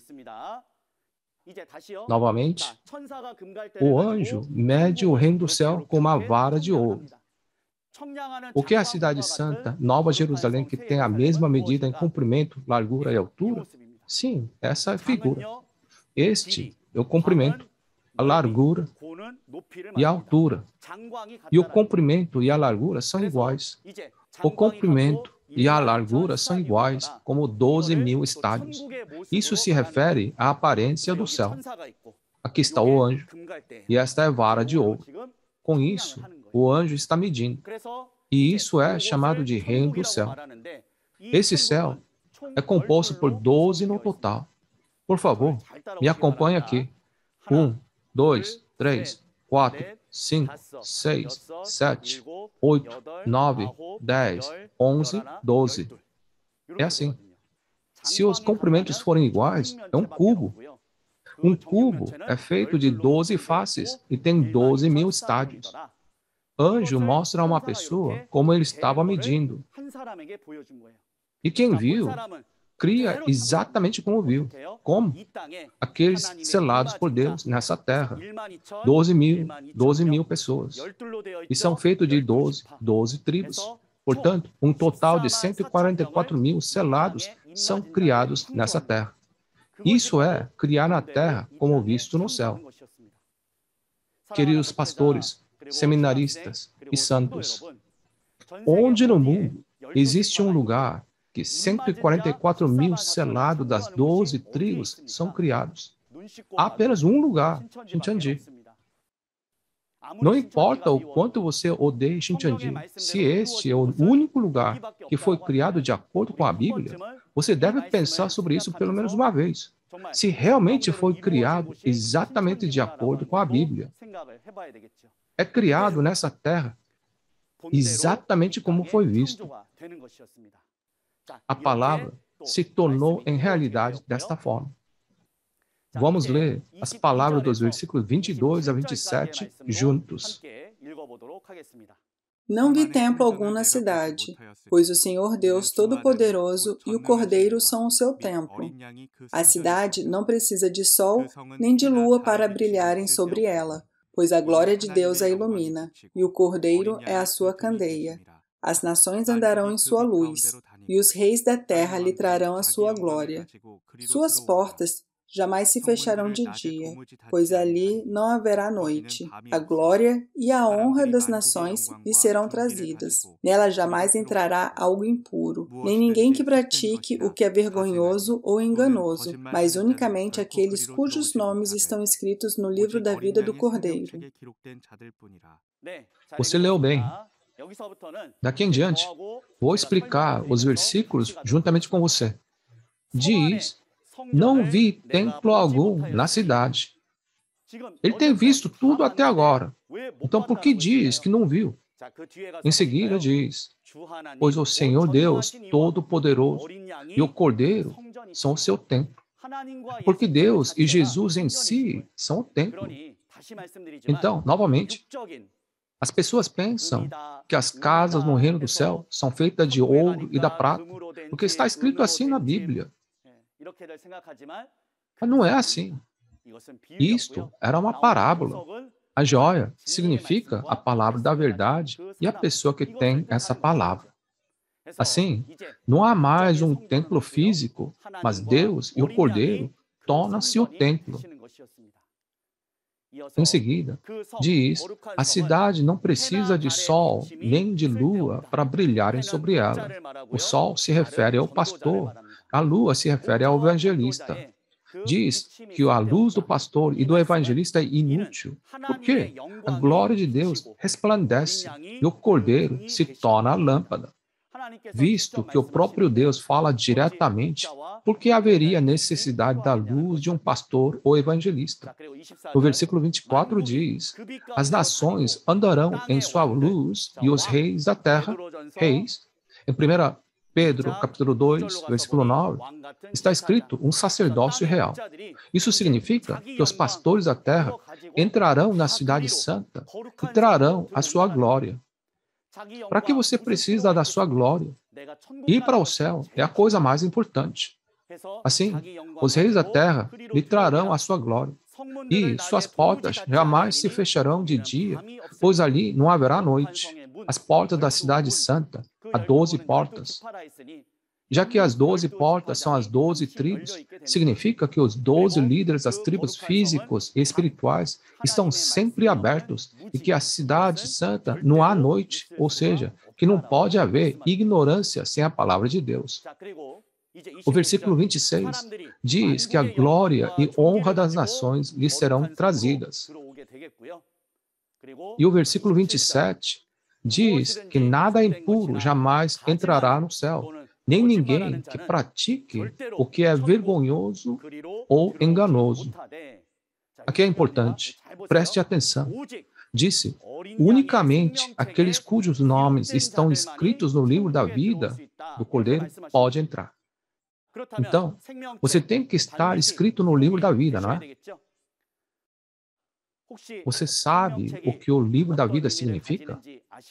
Novamente, o anjo mede o reino do céu com uma vara de ouro. O que é a cidade santa, Nova Jerusalém, que tem a mesma medida em comprimento, largura e altura? Sim, essa é a figura. Este é o comprimento, a largura e a altura. E o comprimento e a largura são iguais. O comprimento e a largura são iguais, como doze mil estádios. Isso se refere à aparência do céu. Aqui está o anjo, e esta é a vara de ouro. Com isso, o anjo está medindo. E isso é chamado de reino do céu. Esse céu é composto por doze no total. Por favor, me acompanhe aqui. Um, dois, três, quatro, cinco, seis, sete, oito, nove, dez, onze, doze. É assim. Se os comprimentos forem iguais, é um cubo. Um cubo é feito de doze faces e tem doze mil estádios. Anjo mostra a uma pessoa como ele estava medindo. E quem viu, cria exatamente como viu. Como? Aqueles selados por Deus nessa terra. doze mil, doze mil pessoas. E são feitos de doze, doze tribos. Portanto, um total de cento e quarenta e quatro mil selados são criados nessa terra. Isso é criar na terra como visto no céu. Queridos pastores, seminaristas e santos, onde no mundo existe um lugar que cento e quarenta e quatro mil selados das doze tribos são criados? Há apenas um lugar, Shincheonji. Não importa o quanto você odeie Shincheonji, se este é o único lugar que foi criado de acordo com a Bíblia, você deve pensar sobre isso pelo menos uma vez. Se realmente foi criado exatamente de acordo com a Bíblia. É criado nessa terra exatamente como foi visto. A palavra se tornou em realidade desta forma. Vamos ler as palavras dos versículos vinte e dois a vinte e sete juntos. Não vi templo algum na cidade, pois o Senhor Deus Todo-Poderoso e o Cordeiro são o seu templo. A cidade não precisa de sol nem de lua para brilharem sobre ela, pois a glória de Deus a ilumina, e o Cordeiro é a sua candeia. As nações andarão em sua luz, e os reis da terra lhe trarão a sua glória. Suas portas jamais se fecharão de dia, pois ali não haverá noite. A glória e a honra das nações lhe serão trazidas. Nela jamais entrará algo impuro, nem ninguém que pratique o que é vergonhoso ou enganoso, mas unicamente aqueles cujos nomes estão escritos no livro da vida do Cordeiro. Você leu bem. Daqui em diante, vou explicar os versículos juntamente com você. Diz: não vi templo algum na cidade. Ele tem visto tudo até agora. Então, por que diz que não viu? Em seguida diz: pois o Senhor Deus Todo-Poderoso e o Cordeiro são o seu templo. Porque Deus e Jesus em si são o templo. Então, novamente, as pessoas pensam que as casas no reino do céu são feitas de ouro e da prata, porque está escrito assim na Bíblia. Mas não é assim. Isto era uma parábola. A joia significa a palavra da verdade e a pessoa que tem essa palavra. Assim, não há mais um templo físico, mas Deus e o Cordeiro tornam-se o templo. Em seguida, diz: a cidade não precisa de sol nem de lua para brilharem sobre ela. O sol se refere ao pastor, a lua se refere ao evangelista. Diz que a luz do pastor e do evangelista é inútil. Por quê? A glória de Deus resplandece e o cordeiro se torna a lâmpada. Visto que o próprio Deus fala diretamente, por que haveria necessidade da luz de um pastor ou evangelista? No versículo vinte e quatro diz: as nações andarão em sua luz e os reis da terra, reis. Em primeira Pedro, capítulo dois, versículo nove, está escrito um sacerdócio real. Isso significa que os pastores da terra entrarão na cidade santa e trarão a sua glória. Para que você precisa da sua glória? Ir para o céu é a coisa mais importante. Assim, os reis da terra lhe trarão a sua glória, e suas portas jamais se fecharão de dia, pois ali não haverá noite. As portas da cidade santa, há doze portas. Já que as doze portas são as doze tribos, significa que os doze líderes das tribos físicos e espirituais estão sempre abertos e que a cidade santa não há noite, ou seja, que não pode haver ignorância sem a palavra de Deus. O versículo vinte e seis diz que a glória e honra das nações lhe serão trazidas. E o versículo vinte e sete diz que nada impuro jamais entrará no céu, nem ninguém que pratique o que é vergonhoso ou enganoso. Aqui é importante, preste atenção. Disse: unicamente aqueles cujos nomes estão escritos no livro da vida do Cordeiro pode entrar. Então, você tem que estar escrito no livro da vida, não é? Você sabe o que o livro da vida significa?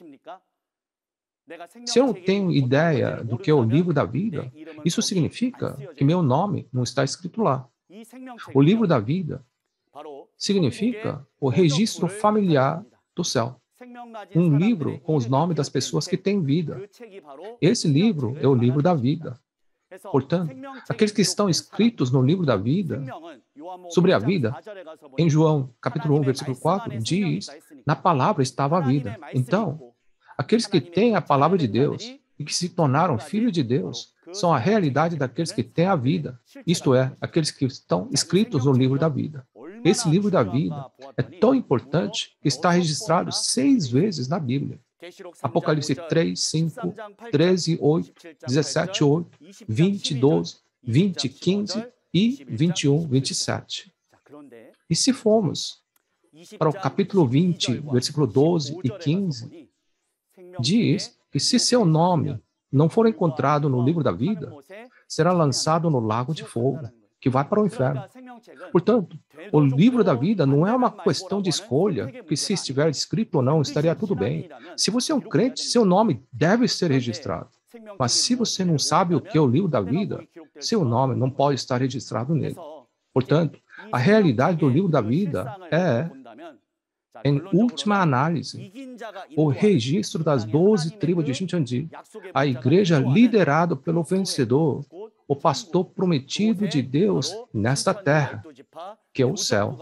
Se eu não tenho ideia do que é o livro da vida, isso significa que meu nome não está escrito lá. O livro da vida significa o registro familiar do céu. Um livro com os nomes das pessoas que têm vida. Esse livro é o livro da vida. Portanto, aqueles que estão escritos no livro da vida, sobre a vida, em João, capítulo um, versículo quatro, diz: na palavra estava a vida. Então, aqueles que têm a palavra de Deus e que se tornaram filhos de Deus são a realidade daqueles que têm a vida, isto é, aqueles que estão escritos no livro da vida. Esse livro da vida é tão importante que está registrado seis vezes na Bíblia. Apocalipse três, cinco, treze, oito, dezessete, oito, vinte, doze, vinte, quinze e vinte e um, vinte e sete. E se formos para o capítulo vinte, versículo doze e quinze, diz que se seu nome não for encontrado no livro da vida, será lançado no lago de fogo, que vai para o inferno. Portanto, o livro da vida não é uma questão de escolha, que se estiver escrito ou não, estaria tudo bem. Se você é um crente, seu nome deve ser registrado. Mas se você não sabe o que é o livro da vida, seu nome não pode estar registrado nele. Portanto, a realidade do livro da vida é, em última análise, o registro das doze tribos de Shincheonji, a igreja liderada pelo vencedor, o pastor prometido de Deus nesta terra, que é o céu.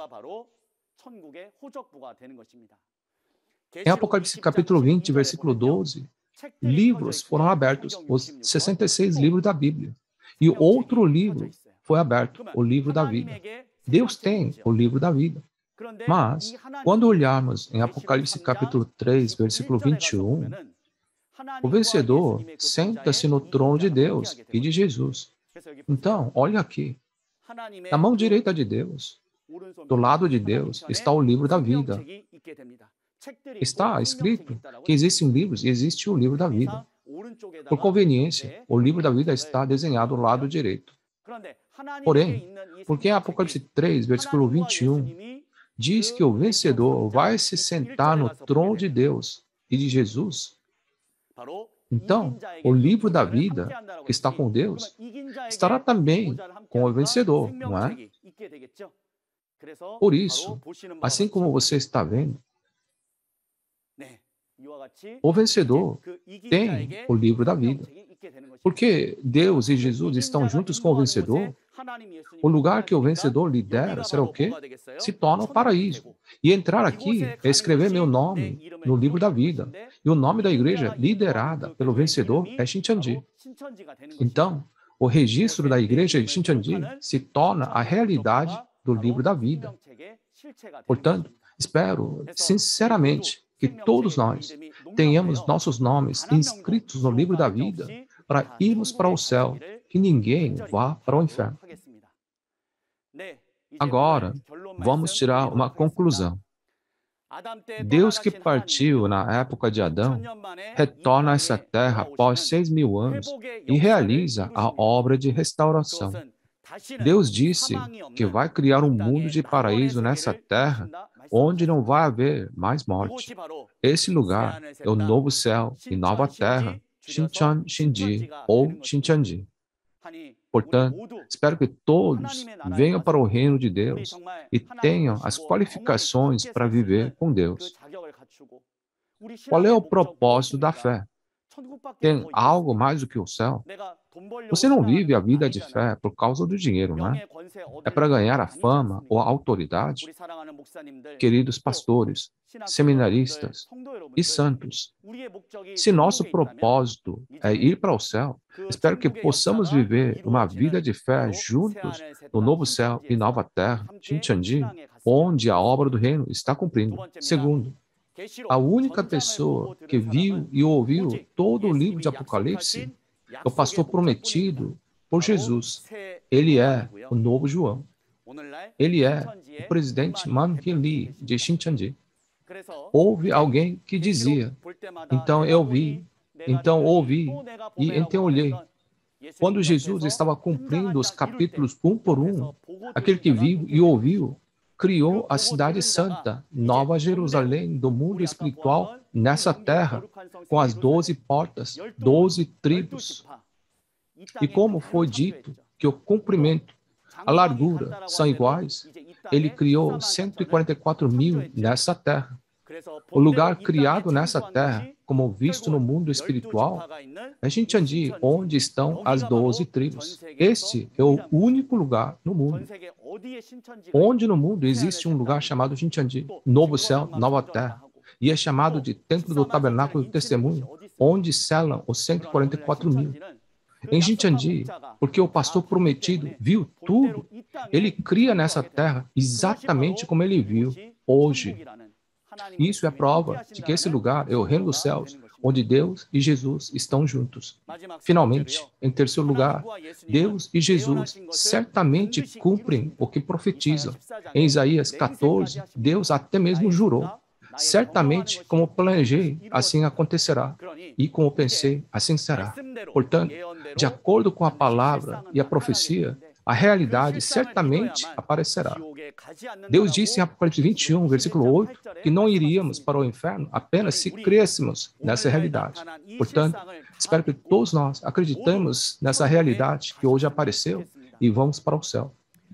Em Apocalipse capítulo vinte, versículo doze, livros foram abertos, os sessenta e seis livros da Bíblia. E outro livro foi aberto, o livro da vida. Deus tem o livro da vida. Mas, quando olharmos em Apocalipse capítulo três, versículo vinte e um, o vencedor senta-se no trono de Deus e de Jesus. Então, olha aqui. Na mão direita de Deus, do lado de Deus, está o livro da vida. Está escrito que existem livros e existe o livro da vida. Por conveniência, o livro da vida está desenhado ao lado direito. Porém, porque em Apocalipse três, versículo vinte e um, diz que o vencedor vai se sentar no trono de Deus e de Jesus. Então, o livro da vida, que está com Deus, estará também com o vencedor, não é? Por isso, assim como você está vendo, o vencedor tem o livro da vida. Porque Deus e Jesus estão juntos com o vencedor, o lugar que o vencedor lidera será o quê? Se torna o paraíso. E entrar aqui é escrever meu nome no livro da vida. E o nome da igreja liderada pelo vencedor é Shincheonji. Então, o registro da igreja de Shincheonji se torna a realidade do livro da vida. Portanto, espero sinceramente que todos nós tenhamos nossos nomes inscritos no livro da vida para irmos para o céu, que ninguém vá para o inferno. Agora, vamos tirar uma conclusão. Deus que partiu na época de Adão, retorna a essa terra após seis mil anos e realiza a obra de restauração. Deus disse que vai criar um mundo de paraíso nessa terra, onde não vai haver mais morte. Esse lugar é o novo céu e nova terra, Shincheon Shinji ou Shincheonji. Portanto, espero que todos venham para o reino de Deus e tenham as qualificações para viver com Deus. Qual é o propósito da fé? Tem algo mais do que o céu? Você não vive a vida de fé por causa do dinheiro, não é? É para ganhar a fama ou a autoridade? Queridos pastores, seminaristas e santos, se nosso propósito é ir para o céu, espero que possamos viver uma vida de fé juntos no novo céu e nova terra, Shincheonji, onde a obra do reino está cumprindo. Segundo, a única pessoa que viu e ouviu todo o livro de Apocalipse é o pastor prometido por Jesus. Ele é o novo João. Ele é o presidente Man Hee-lee de Shincheonji. Houve alguém que dizia, então eu vi, então ouvi e então olhei. Quando Jesus estava cumprindo os capítulos um por um, aquele que viu e ouviu criou a cidade santa, Nova Jerusalém, do mundo espiritual, nessa terra, com as doze portas, doze tribos. E como foi dito que o comprimento, a largura são iguais, ele criou cento e quarenta e quatro mil nessa terra. O lugar criado nessa terra, como visto no mundo espiritual, é Shincheonji, onde estão as doze tribos. Este é o único lugar no mundo. Onde no mundo existe um lugar chamado Shincheonji, novo céu, nova terra, e é chamado de Templo do Tabernáculo do Testemunho, onde selam os cento e quarenta e quatro mil. Em Shincheonji, porque o pastor prometido viu tudo, ele cria nessa terra exatamente como ele viu hoje. Isso é a prova de que esse lugar é o reino dos céus, onde Deus e Jesus estão juntos. Finalmente, em terceiro lugar, Deus e Jesus certamente cumprem o que profetizam. Em Isaías quatorze, Deus até mesmo jurou: certamente, como planejei, assim acontecerá, e como pensei, assim será. Portanto, de acordo com a palavra e a profecia, a realidade certamente aparecerá. Deus disse em Apocalipse vinte e um, versículo oito, que não iríamos para o inferno apenas se crêssemos nessa realidade. Portanto, espero que todos nós acreditemos nessa realidade que hoje apareceu e vamos para o céu.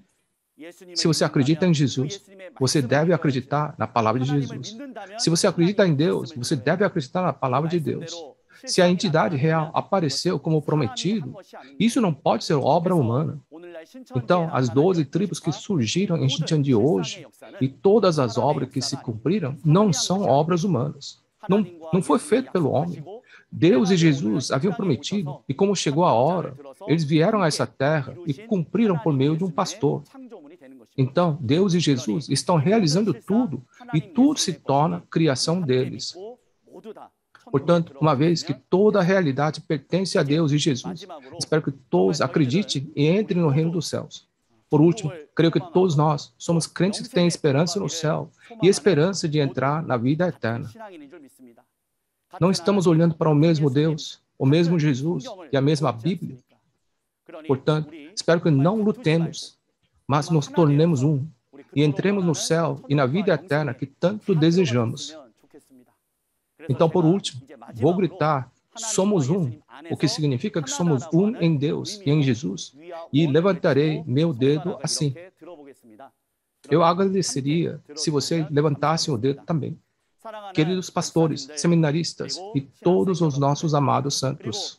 Se você acredita em Jesus, você deve acreditar na palavra de Jesus. Se você acredita em Deus, você deve acreditar na palavra de Deus. Se a entidade real apareceu como prometido, isso não pode ser obra humana. Então, as doze tribos que surgiram em Xintiandi hoje e todas as obras que se cumpriram não são obras humanas. Não, não foi feito pelo homem. Deus e Jesus haviam prometido, e como chegou a hora, eles vieram a essa terra e cumpriram por meio de um pastor. Então, Deus e Jesus estão realizando tudo, e tudo se torna criação deles. Portanto, uma vez que toda a realidade pertence a Deus e Jesus, espero que todos acreditem e entrem no reino dos céus. Por último, creio que todos nós somos crentes que têm esperança no céu e esperança de entrar na vida eterna. Não estamos olhando para o mesmo Deus, o mesmo Jesus e a mesma Bíblia. Portanto, espero que não lutemos, mas nos tornemos um e entremos no céu e na vida eterna que tanto desejamos. Então, por último, vou gritar, somos um, o que significa que somos um em Deus e em Jesus, e levantarei meu dedo assim. Eu agradeceria se vocês levantassem o dedo também. Queridos pastores, seminaristas e todos os nossos amados santos,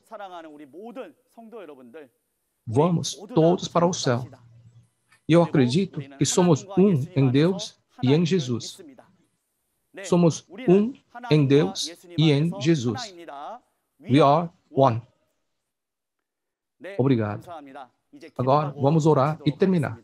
vamos todos para o céu. E eu acredito que somos um em Deus e em Jesus. Somos um em Deus e em Jesus. We are one. Obrigado. Agora, vamos orar e terminar.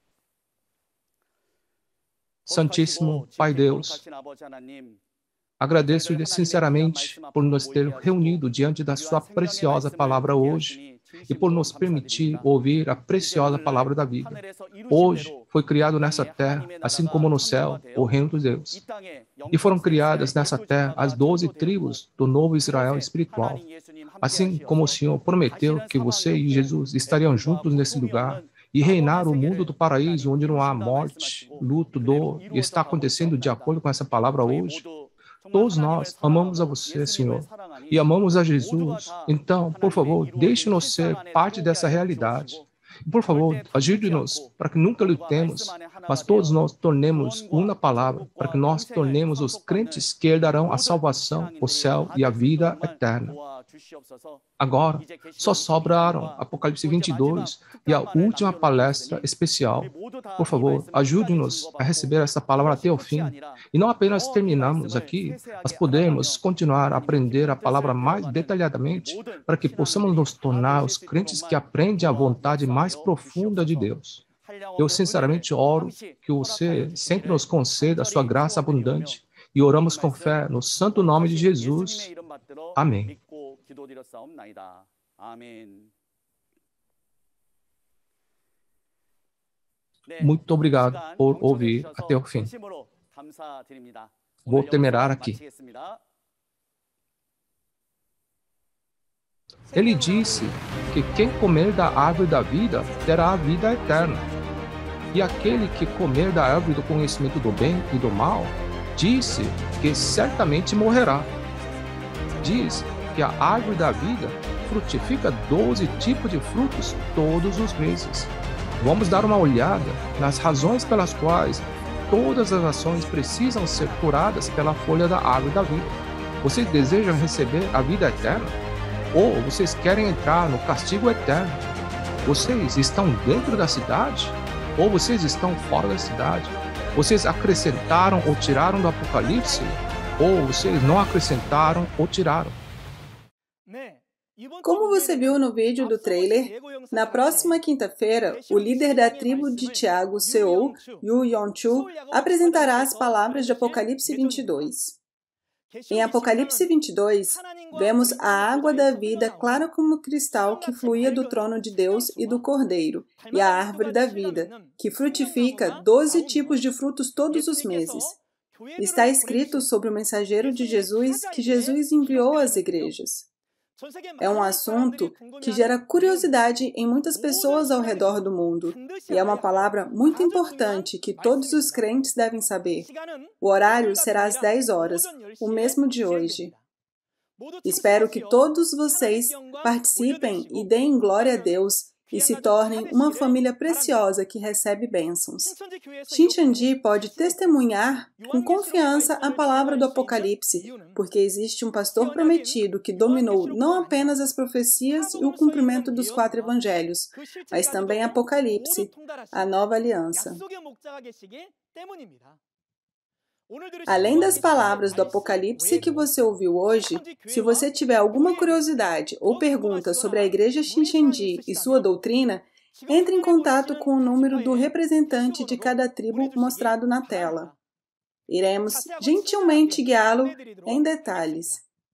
Santíssimo Pai Deus, agradeço-lhe sinceramente por nos ter reunido diante da sua preciosa palavra hoje e por nos permitir ouvir a preciosa palavra da vida. Hoje foi criado nessa terra, assim como no céu, o reino de Deus. E foram criadas nessa terra as doze tribos do novo Israel espiritual. Assim como o Senhor prometeu que você e Jesus estariam juntos nesse lugar e reinar o mundo do paraíso onde não há morte, luto, dor, e está acontecendo de acordo com essa palavra hoje. Todos nós amamos a você, Senhor, e amamos a Jesus. Então, por favor, deixe-nos ser parte dessa realidade. Por favor, ajude-nos para que nunca lutemos, mas todos nós tornemos uma palavra, para que nós tornemos os crentes que herdarão a salvação, o céu e a vida eterna. Agora, só sobraram Apocalipse vinte e dois e a última palestra especial. Por favor, ajude-nos a receber essa palavra até o fim. E não apenas terminamos aqui, mas podemos continuar a aprender a palavra mais detalhadamente para que possamos nos tornar os crentes que aprendem a vontade mais profunda de Deus. Eu sinceramente oro que você sempre nos conceda a sua graça abundante e oramos com fé no santo nome de Jesus. Amém. Muito obrigado por ouvir até o fim. Vou terminar aqui. Ele disse que quem comer da árvore da vida terá a vida eterna. E aquele que comer da árvore do conhecimento do bem e do mal, disse que certamente morrerá. Diz que a árvore da vida frutifica doze tipos de frutos todos os meses. Vamos dar uma olhada nas razões pelas quais todas as nações precisam ser curadas pela folha da árvore da vida. Vocês desejam receber a vida eterna? Ou vocês querem entrar no castigo eterno? Vocês estão dentro da cidade? Ou vocês estão fora da cidade? Vocês acrescentaram ou tiraram do Apocalipse? Ou vocês não acrescentaram ou tiraram? Como você viu no vídeo do trailer, na próxima quinta-feira, o líder da tribo de Tiago, Seo, Yu Yonchu, apresentará as palavras de Apocalipse vinte e dois. Em Apocalipse vinte e dois, vemos a água da vida clara como cristal que fluía do trono de Deus e do Cordeiro, e a árvore da vida, que frutifica doze tipos de frutos todos os meses. Está escrito sobre o mensageiro de Jesus que Jesus enviou às igrejas. É um assunto que gera curiosidade em muitas pessoas ao redor do mundo, e é uma palavra muito importante que todos os crentes devem saber. O horário será às dez horas, o mesmo de hoje. Espero que todos vocês participem e deem glória a Deus e se tornem uma família preciosa que recebe bênçãos. Shincheonji pode testemunhar com confiança a palavra do Apocalipse, porque existe um pastor prometido que dominou não apenas as profecias e o cumprimento dos quatro evangelhos, mas também Apocalipse, a nova aliança. Além das palavras do Apocalipse que você ouviu hoje, se você tiver alguma curiosidade ou pergunta sobre a Igreja Shincheonji e sua doutrina, entre em contato com o número do representante de cada tribo mostrado na tela. Iremos gentilmente guiá-lo em detalhes.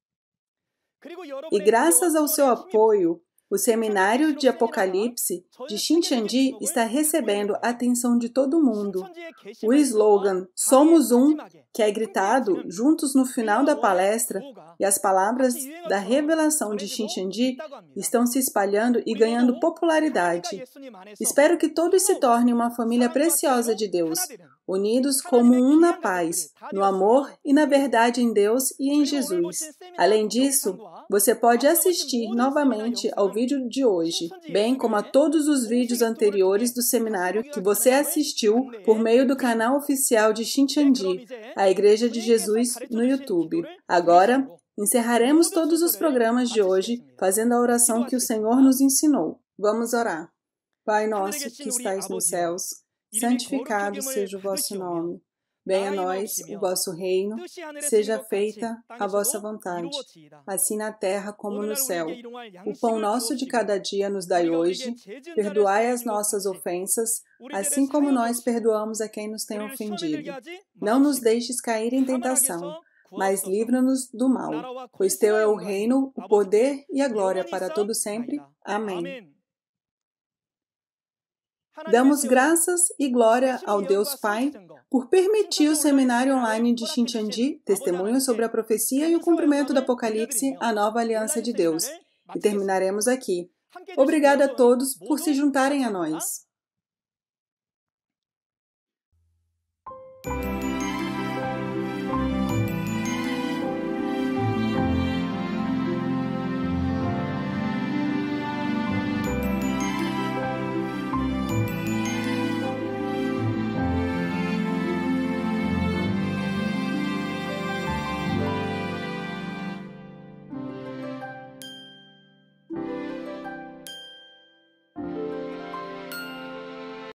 E graças ao seu apoio, o Seminário de Apocalipse de Shincheonji está recebendo a atenção de todo mundo. O slogan "Somos um", que é gritado juntos no final da palestra, e as palavras da revelação de Shincheonji estão se espalhando e ganhando popularidade. Espero que todos se tornem uma família preciosa de Deus, unidos como um na paz, no amor e na verdade em Deus e em Jesus. Além disso, você pode assistir novamente ao vídeo de hoje, bem como a todos os vídeos anteriores do seminário que você assistiu por meio do canal oficial de Shincheonji, a Igreja de Jesus, no YouTube. Agora, encerraremos todos os programas de hoje fazendo a oração que o Senhor nos ensinou. Vamos orar. Pai nosso que estais nos céus, santificado seja o vosso nome. Venha a nós o vosso reino, seja feita a vossa vontade, assim na terra como no céu. O pão nosso de cada dia nos dai hoje, perdoai as nossas ofensas, assim como nós perdoamos a quem nos tem ofendido. Não nos deixes cair em tentação, mas livra-nos do mal, pois teu é o reino, o poder e a glória para todo sempre. Amém. Damos graças e glória ao Deus Pai por permitir o seminário online de Shincheonji, testemunho sobre a profecia e o cumprimento do Apocalipse, a nova aliança de Deus. E terminaremos aqui. Obrigada a todos por se juntarem a nós.